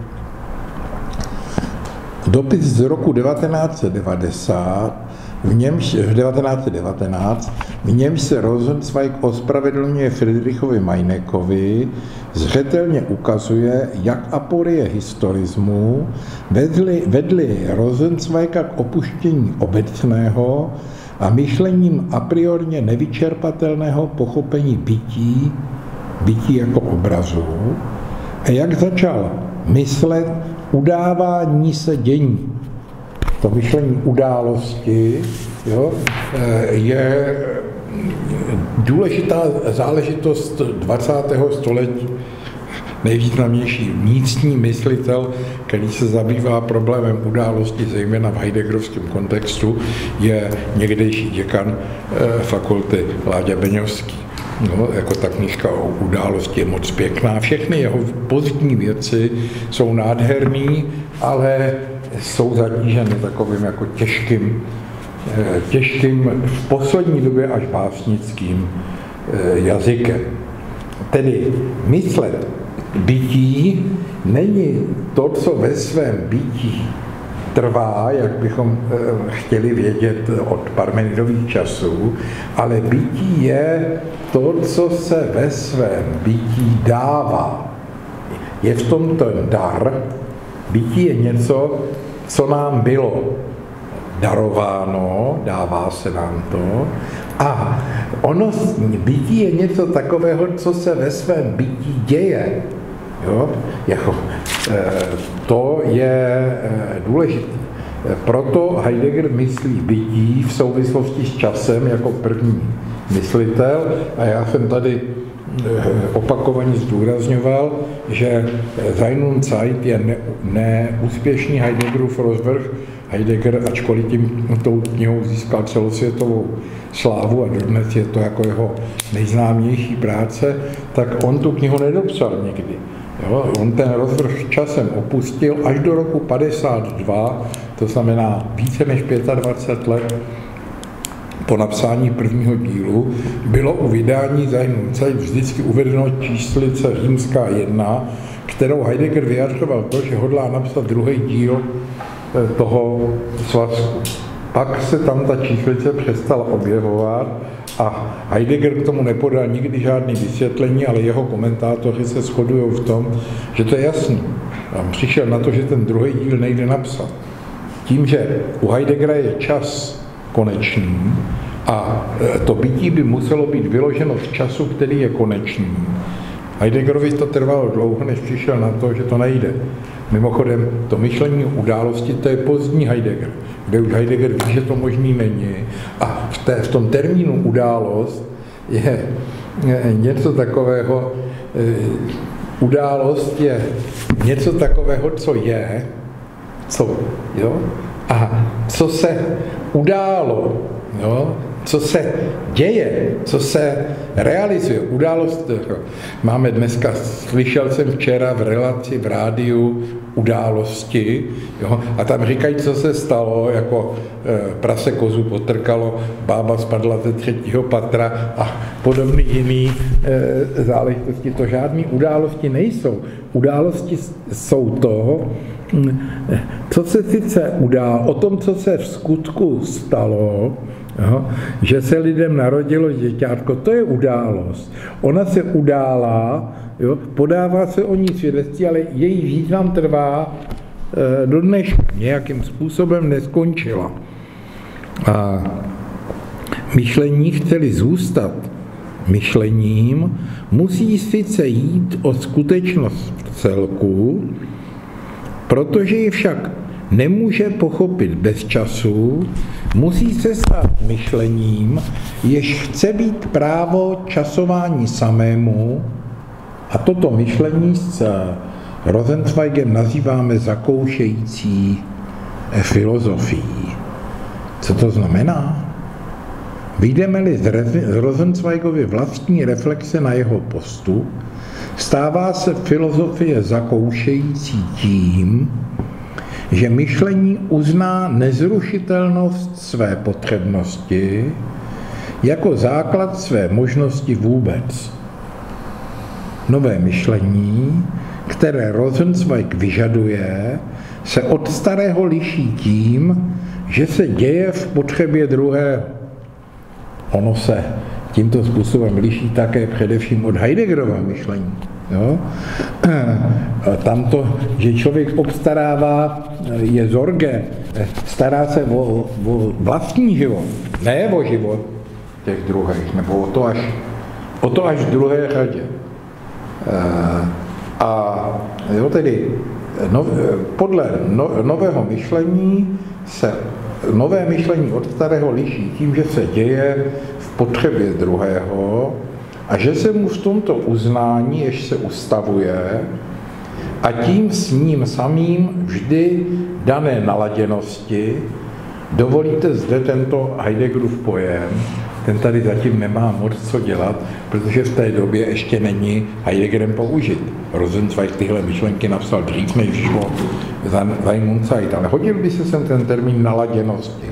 Dopis z roku 1919, v němž se Rosenzweig ospravedlňuje Friedrichovi Meineckovi, zřetelně ukazuje, jak aporie historismu vedly Rosenzweiga k opuštění obecného a myšlením a priorně nevyčerpatelného pochopení bytí jako obrazu, a jak začal myslet udávání se dění. To myšlení události je důležitá záležitost 20. století. Nejvýznamnější vnitřní myslitel, který se zabývá problémem události, zejména v heideggerovském kontextu, je někdejší děkan fakulty Láďa Beňovský. No, jako ta knížka o události je moc pěkná. Všechny jeho pozdní věci jsou nádherný, ale jsou zatíženy takovým jako těžkým v poslední době až básnickým jazykem. Tedy myslet bytí není to, co ve svém bytí trvá, jak bychom chtěli vědět od Parmenidových časů, ale bytí je to, co se ve svém bytí dává. Je v tom ten dar. Bytí je něco, co nám bylo darováno, dává se nám to, a ono, bytí je něco takového, co se ve svém bytí děje. Jo? Jako, to je důležité. Proto Heidegger myslí bytí v souvislosti s časem jako první myslitel, a já jsem tady opakovaně zdůrazňoval, že Sein und Zeit je neúspěšný Heideggerův rozvrh. Heidegger, ačkoliv tou knihou získal celosvětovou slávu a dodnes je to jako jeho nejznámější práce, tak on tu knihu nedopsal nikdy. Jo? On ten rozvrh časem opustil až do roku 52, to znamená více než 25 let po napsání prvního dílu. Bylo u vydání Sein und Zeit vždycky uvedeno číslice římská 1, kterou Heidegger vyjadřoval to, že hodlá napsat druhý díl toho svazku. Pak se tam ta číslice přestala objevovat a Heidegger k tomu nepodal nikdy žádný vysvětlení, ale jeho komentátoři se shodují v tom, že to je jasný. A přišel na to, že ten druhý díl nejde napsat. Tím, že u Heideggera je čas konečný a to bytí by muselo být vyloženo z času, který je konečný. Heideggerovi to trvalo dlouho, než přišel na to, že to nejde. Mimochodem, to myšlení události, to je pozdní Heidegger, kde už Heidegger ví, že to možný není. A v tom termínu událost je něco takového, událost je něco takového, co je, jo? A co se událo, jo? Co se děje, co se realizuje, událost. Máme dneska, slyšel jsem včera v relaci v rádiu události, jo, a tam říkají, co se stalo, jako prase kozu potrkalo, bába spadla ze 3. patra a podobné jiné záležitosti. To žádné události nejsou. Události jsou to, co se sice událo, o tom, co se v skutku stalo, jo, že se lidem narodilo děťátko, to je událost. Ona se udála, jo, podává se o ní svědectví, ale její význam trvá do dneška. Nějakým způsobem neskončila. A myšlení, chce-li zůstat myšlením, musí sice jít o skutečnost v celku, protože ji však nemůže pochopit bez času, musí se stát myšlením, jež chce být právo časování samému, a toto myšlení s Rosenzweigem nazýváme zakoušející filozofií. Co to znamená? Vyjdeme-li z Rosenzweigovy vlastní reflexe na jeho postup, stává se filozofie zakoušející tím, že myšlení uzná nezrušitelnost své potřebnosti jako základ své možnosti vůbec. Nové myšlení, které Rosenzweig vyžaduje, se od starého liší tím, že se děje v potřebě druhého. Ono se tímto způsobem liší také především od Heideggerova myšlení. Jo? Tamto, že člověk obstarává, je Sorge, stará se o vlastní život, ne o život těch druhých, nebo o to až v druhé řadě. A jo, tedy podle nového myšlení se nové myšlení od starého liší tím, že se děje v potřebě druhého a že se mu v tomto uznání, jež se ustavuje, a tím s ním samým vždy dané naladěnosti, dovolíte zde tento Heideggerův pojem, ten tady zatím nemá moc co dělat, protože v té době ještě není Heideggerem použit. Rosenzweig tyhle myšlenky napsal dřív, než vyšlo Simon Zeit, ale hodil by se sem ten termín naladěnosti.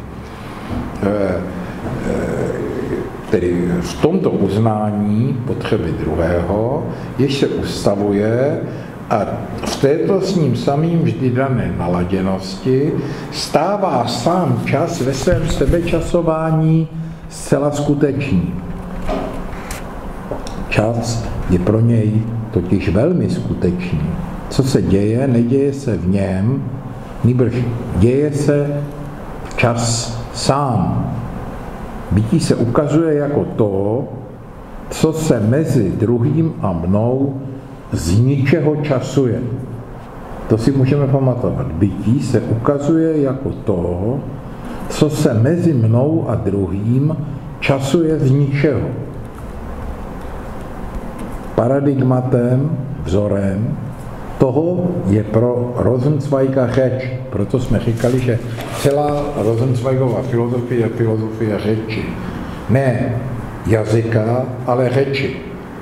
Tedy v tomto uznání potřeby druhého, jež se ustavuje a v této s ním samým vždy dané naladěnosti stává sám čas ve svém sebečasování zcela skutečný. Čas je pro něj totiž velmi skutečný. Co se děje, neděje se v něm, nýbrž děje se čas sám. Bytí se ukazuje jako to, co se mezi druhým a mnou z ničeho časuje. To si můžeme pamatovat. Bytí se ukazuje jako to, co se mezi mnou a druhým časuje z ničeho. Paradigmatem, vzorem, toho je pro Rosenzweiga řeč. Proto jsme říkali, že celá Rosenzweigova filozofie je filozofie řeči. Ne jazyka, ale řeči,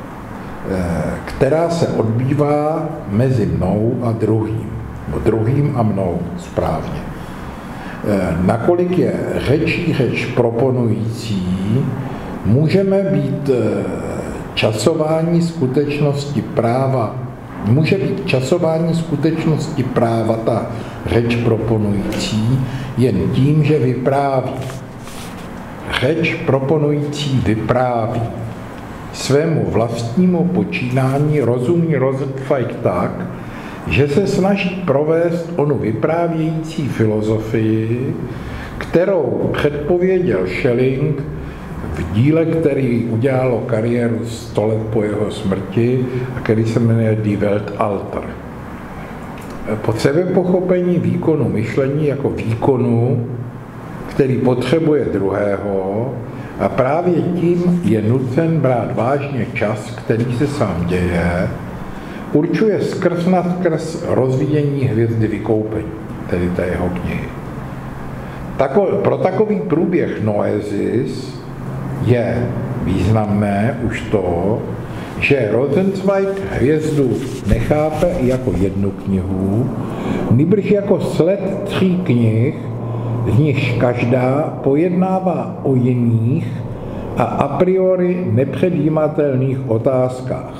která se odbývá mezi mnou a druhým. Druhým a mnou, správně. Nakolik je řečí řeč proponující, můžeme být časování skutečnosti práva Může být časování skutečnosti práva ta řeč proponující jen tím, že vypráví. Řeč proponující vypráví. Svému vlastnímu počínání rozumí Rosenzweig tak, že se snaží provést onu vyprávějící filozofii, kterou předpověděl Schelling v díle, který udělalo kariéru 100 let po jeho smrti a který se jmenuje Die Weltalter. Pod sebepochopení výkonu myšlení jako výkonu, který potřebuje druhého, a právě tím je nucen brát vážně čas, který se sám děje, určuje skrz naskrz rozvíjení hvězdy vykoupení, tedy té jeho knihy. Pro takový průběh noesis je významné už to, že Rosenzweig hvězdu nechápe jako jednu knihu, nýbrž jako sled 3 knih, z nichž každá pojednává o jiných a a priori nepředjímatelných otázkách.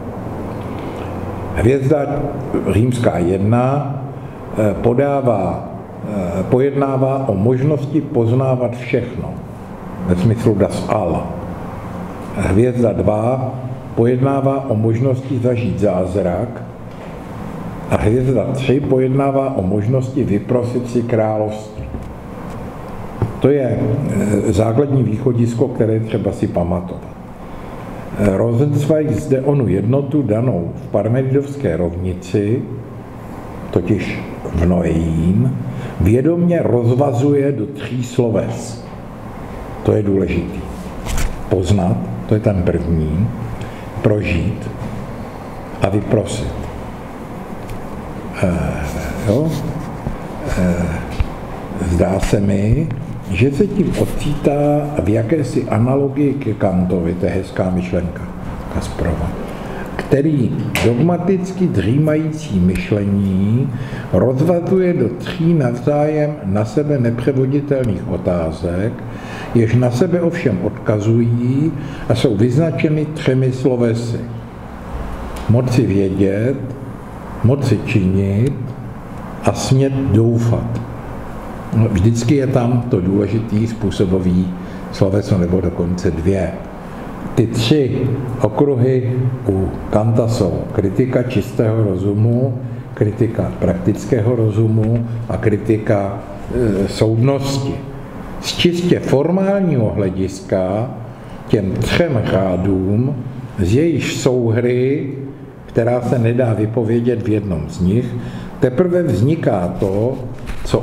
Hvězda římská 1 pojednává o možnosti poznávat všechno, ve smyslu das all. Hvězda 2 pojednává o možnosti zažít zázrak a hvězda 3 pojednává o možnosti vyprosit si království. To je základní východisko, které třeba si pamatovat. Rosenzweig zde onu jednotu danou v Parmenidovské rovnici, totiž v Noeín, vědomě rozvazuje do 3 sloves. To je důležitý. Poznat, to je ten první, prožít a vyprosit. Zdá se mi, že se tím ocitá v jakési analogii ke Kantovi, to je hezká myšlenka Kasparova, který dogmaticky dřímající myšlení rozvazuje do 3 navzájem na sebe nepřevoditelných otázek, jež na sebe ovšem odkazují a jsou vyznačeny 3 slovesy. Moci vědět, moci činit a smět doufat. Vždycky je tam to důležitý způsobový sloveso, nebo dokonce 2. Ty 3 okruhy u Kanta jsou kritika čistého rozumu, kritika praktického rozumu a kritika soudnosti. Z čistě formálního hlediska těm 3 řádům, z jejich souhry, která se nedá vypovědět v jednom z nich, teprve vzniká to, co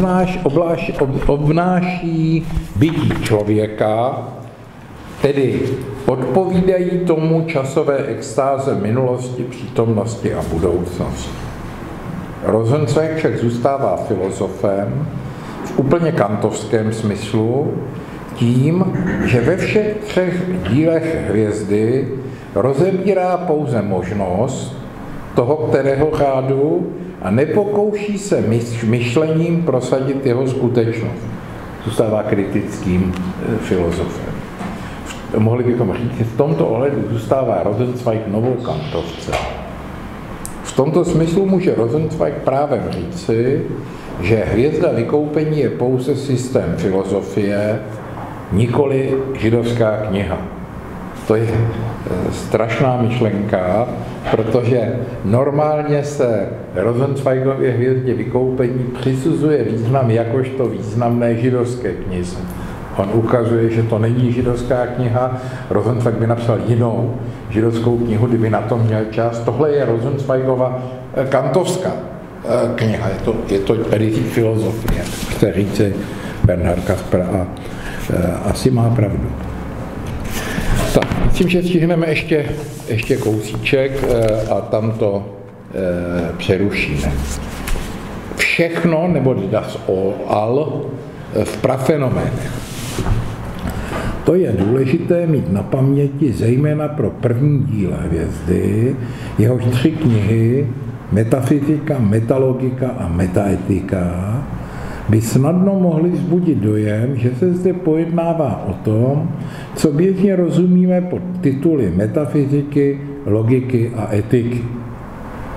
obnáší bytí člověka, tedy odpovídají tomu časové extáze minulosti, přítomnosti a budoucnosti. Rosenzweig však zůstává filozofem v úplně kantovském smyslu tím, že ve všech 3 dílech hvězdy rozebírá pouze možnost toho kterého řádu a nepokouší se myšlením prosadit jeho skutečnost. Zůstává kritickým filozofem. Mohli bychom říct, že v tomto ohledu zůstává Rosenzweig novou kantovce. V tomto smyslu může Rosenzweig právem říci, že hvězda vykoupení je pouze systém filozofie, nikoli židovská kniha. To je strašná myšlenka, protože normálně se Rosenzweigově hvězdě vykoupení přisuzuje význam jakožto významné židovské knize. On ukazuje, že to není židovská kniha, Rosenzweig by napsal jinou židovskou knihu, kdyby na to měl čas. Tohle je Rosenzweigova kantovská kniha, je to rizí filozofie, chce říci Bernhard Kasper a asi má pravdu. Tak, myslím, že stihneme ještě kousíček a tam to přerušíme. Všechno, nebo das all, v prafenoménech. To je důležité mít na paměti zejména pro první díl hvězdy, jehož 3 knihy, Metafyzika, Metalogika a Metaetika, by snadno mohli vzbudit dojem, že se zde pojednává o tom, co běžně rozumíme pod tituly metafyziky, logiky a etiky.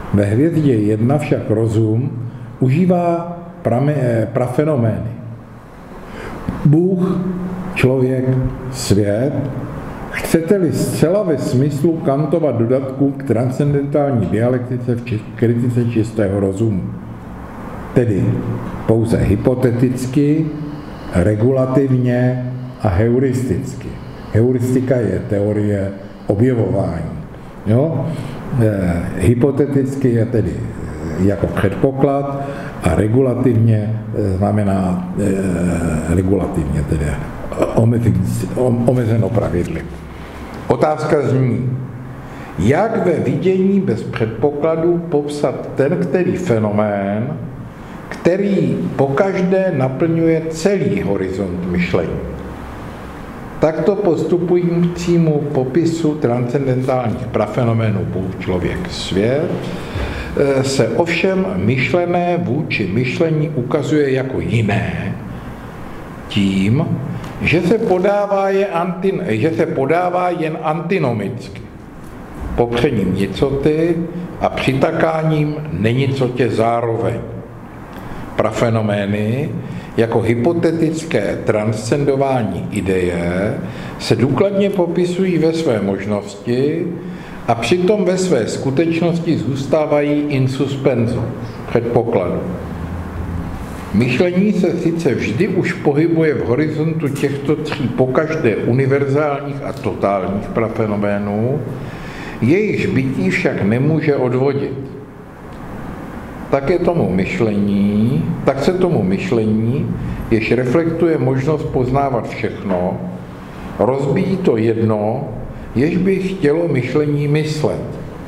Ve hvězdě 1 však rozum užívá prafenomény. Bůh, člověk, svět, chcete-li zcela ve smyslu Kantova dodatku k transcendentální dialektice v kritice čistého rozumu. Tedy pouze hypoteticky, regulativně a heuristicky. Heuristika je teorie objevování. Jo? Hypoteticky je tedy jako předpoklad a regulativně znamená regulativně, tedy omezeno pravidly. Otázka zní, jak ve vidění bez předpokladu popsat ten, který fenomén, který pokaždé naplňuje celý horizont myšlení. Takto postupujícímu popisu transcendentálních prafenoménů Bůh, člověk, svět se ovšem myšlené vůči myšlení ukazuje jako jiné tím, že se podává jen antinomicky, popřením nicoty a přitakáním nenicotě zároveň. Prafenomény jako hypotetické transcendování ideje se důkladně popisují ve své možnosti a přitom ve své skutečnosti zůstávají in suspenso, předpokladu. Myšlení se sice vždy už pohybuje v horizontu těchto 3 pokaždé univerzálních a totálních prafenoménů, jejichž bytí však nemůže odvodit. Tak se tomu myšlení, jež reflektuje možnost poznávat všechno, rozbíjí to jedno, jež by chtělo myšlení myslet.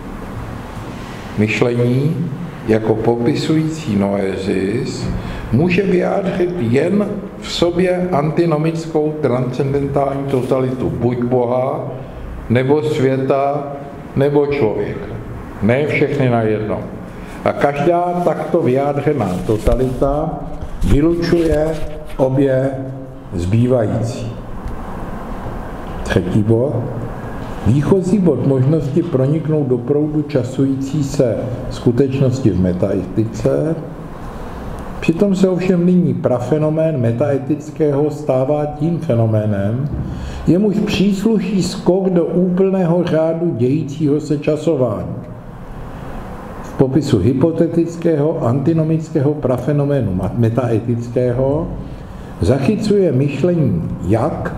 Myšlení, jako popisující noézis, může vyjádřit jen v sobě antinomickou transcendentální totalitu buď Boha, nebo světa, nebo člověka. Ne všechny najednou. A každá takto vyjádřená totalita vylučuje obě zbývající. 3. bod. Výchozí bod možnosti proniknout do proudu časující se skutečnosti v metaetice. Přitom se ovšem nyní prafenomén metaetického stává tím fenoménem, jemuž přísluší skok do úplného řádu dějícího se časování. V popisu hypotetického antinomického prafenoménu metaetického zachycuje myšlení jak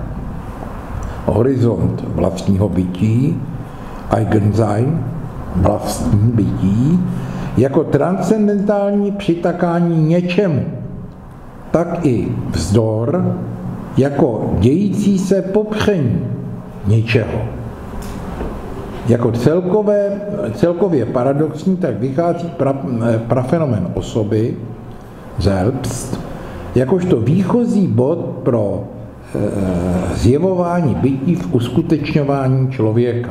horizont vlastního bytí, Eigensein, vlastní bytí, jako transcendentální přitakání něčemu, tak i vzdor jako dějící se popření něčeho. Jako celkově paradoxní tak vychází prafenomen osoby, selbst, jakožto výchozí bod pro zjevování bytí v uskutečňování člověka.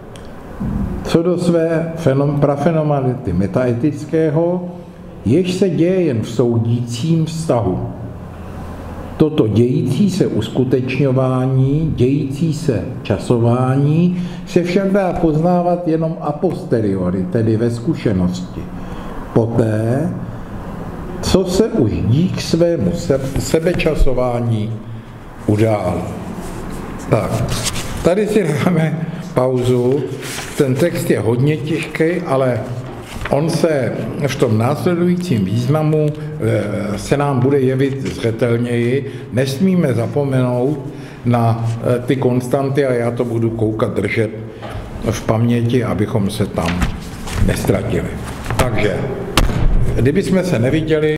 Co do své prafenomenality metaetického, jež se děje jen v soudícím vztahu. Toto dějící se uskutečňování, dějící se časování se však dá poznávat jenom a posteriori, tedy ve zkušenosti. Poté, co se už dík svému sebečasování událo. Tak, tady si dáme pauzu. Ten text je hodně těžký, ale on se v tom následujícím významu se nám bude jevit zřetelněji. Nesmíme zapomenout na ty konstanty a já to budu držet v paměti, abychom se tam nestratili. Takže, kdybychom se neviděli,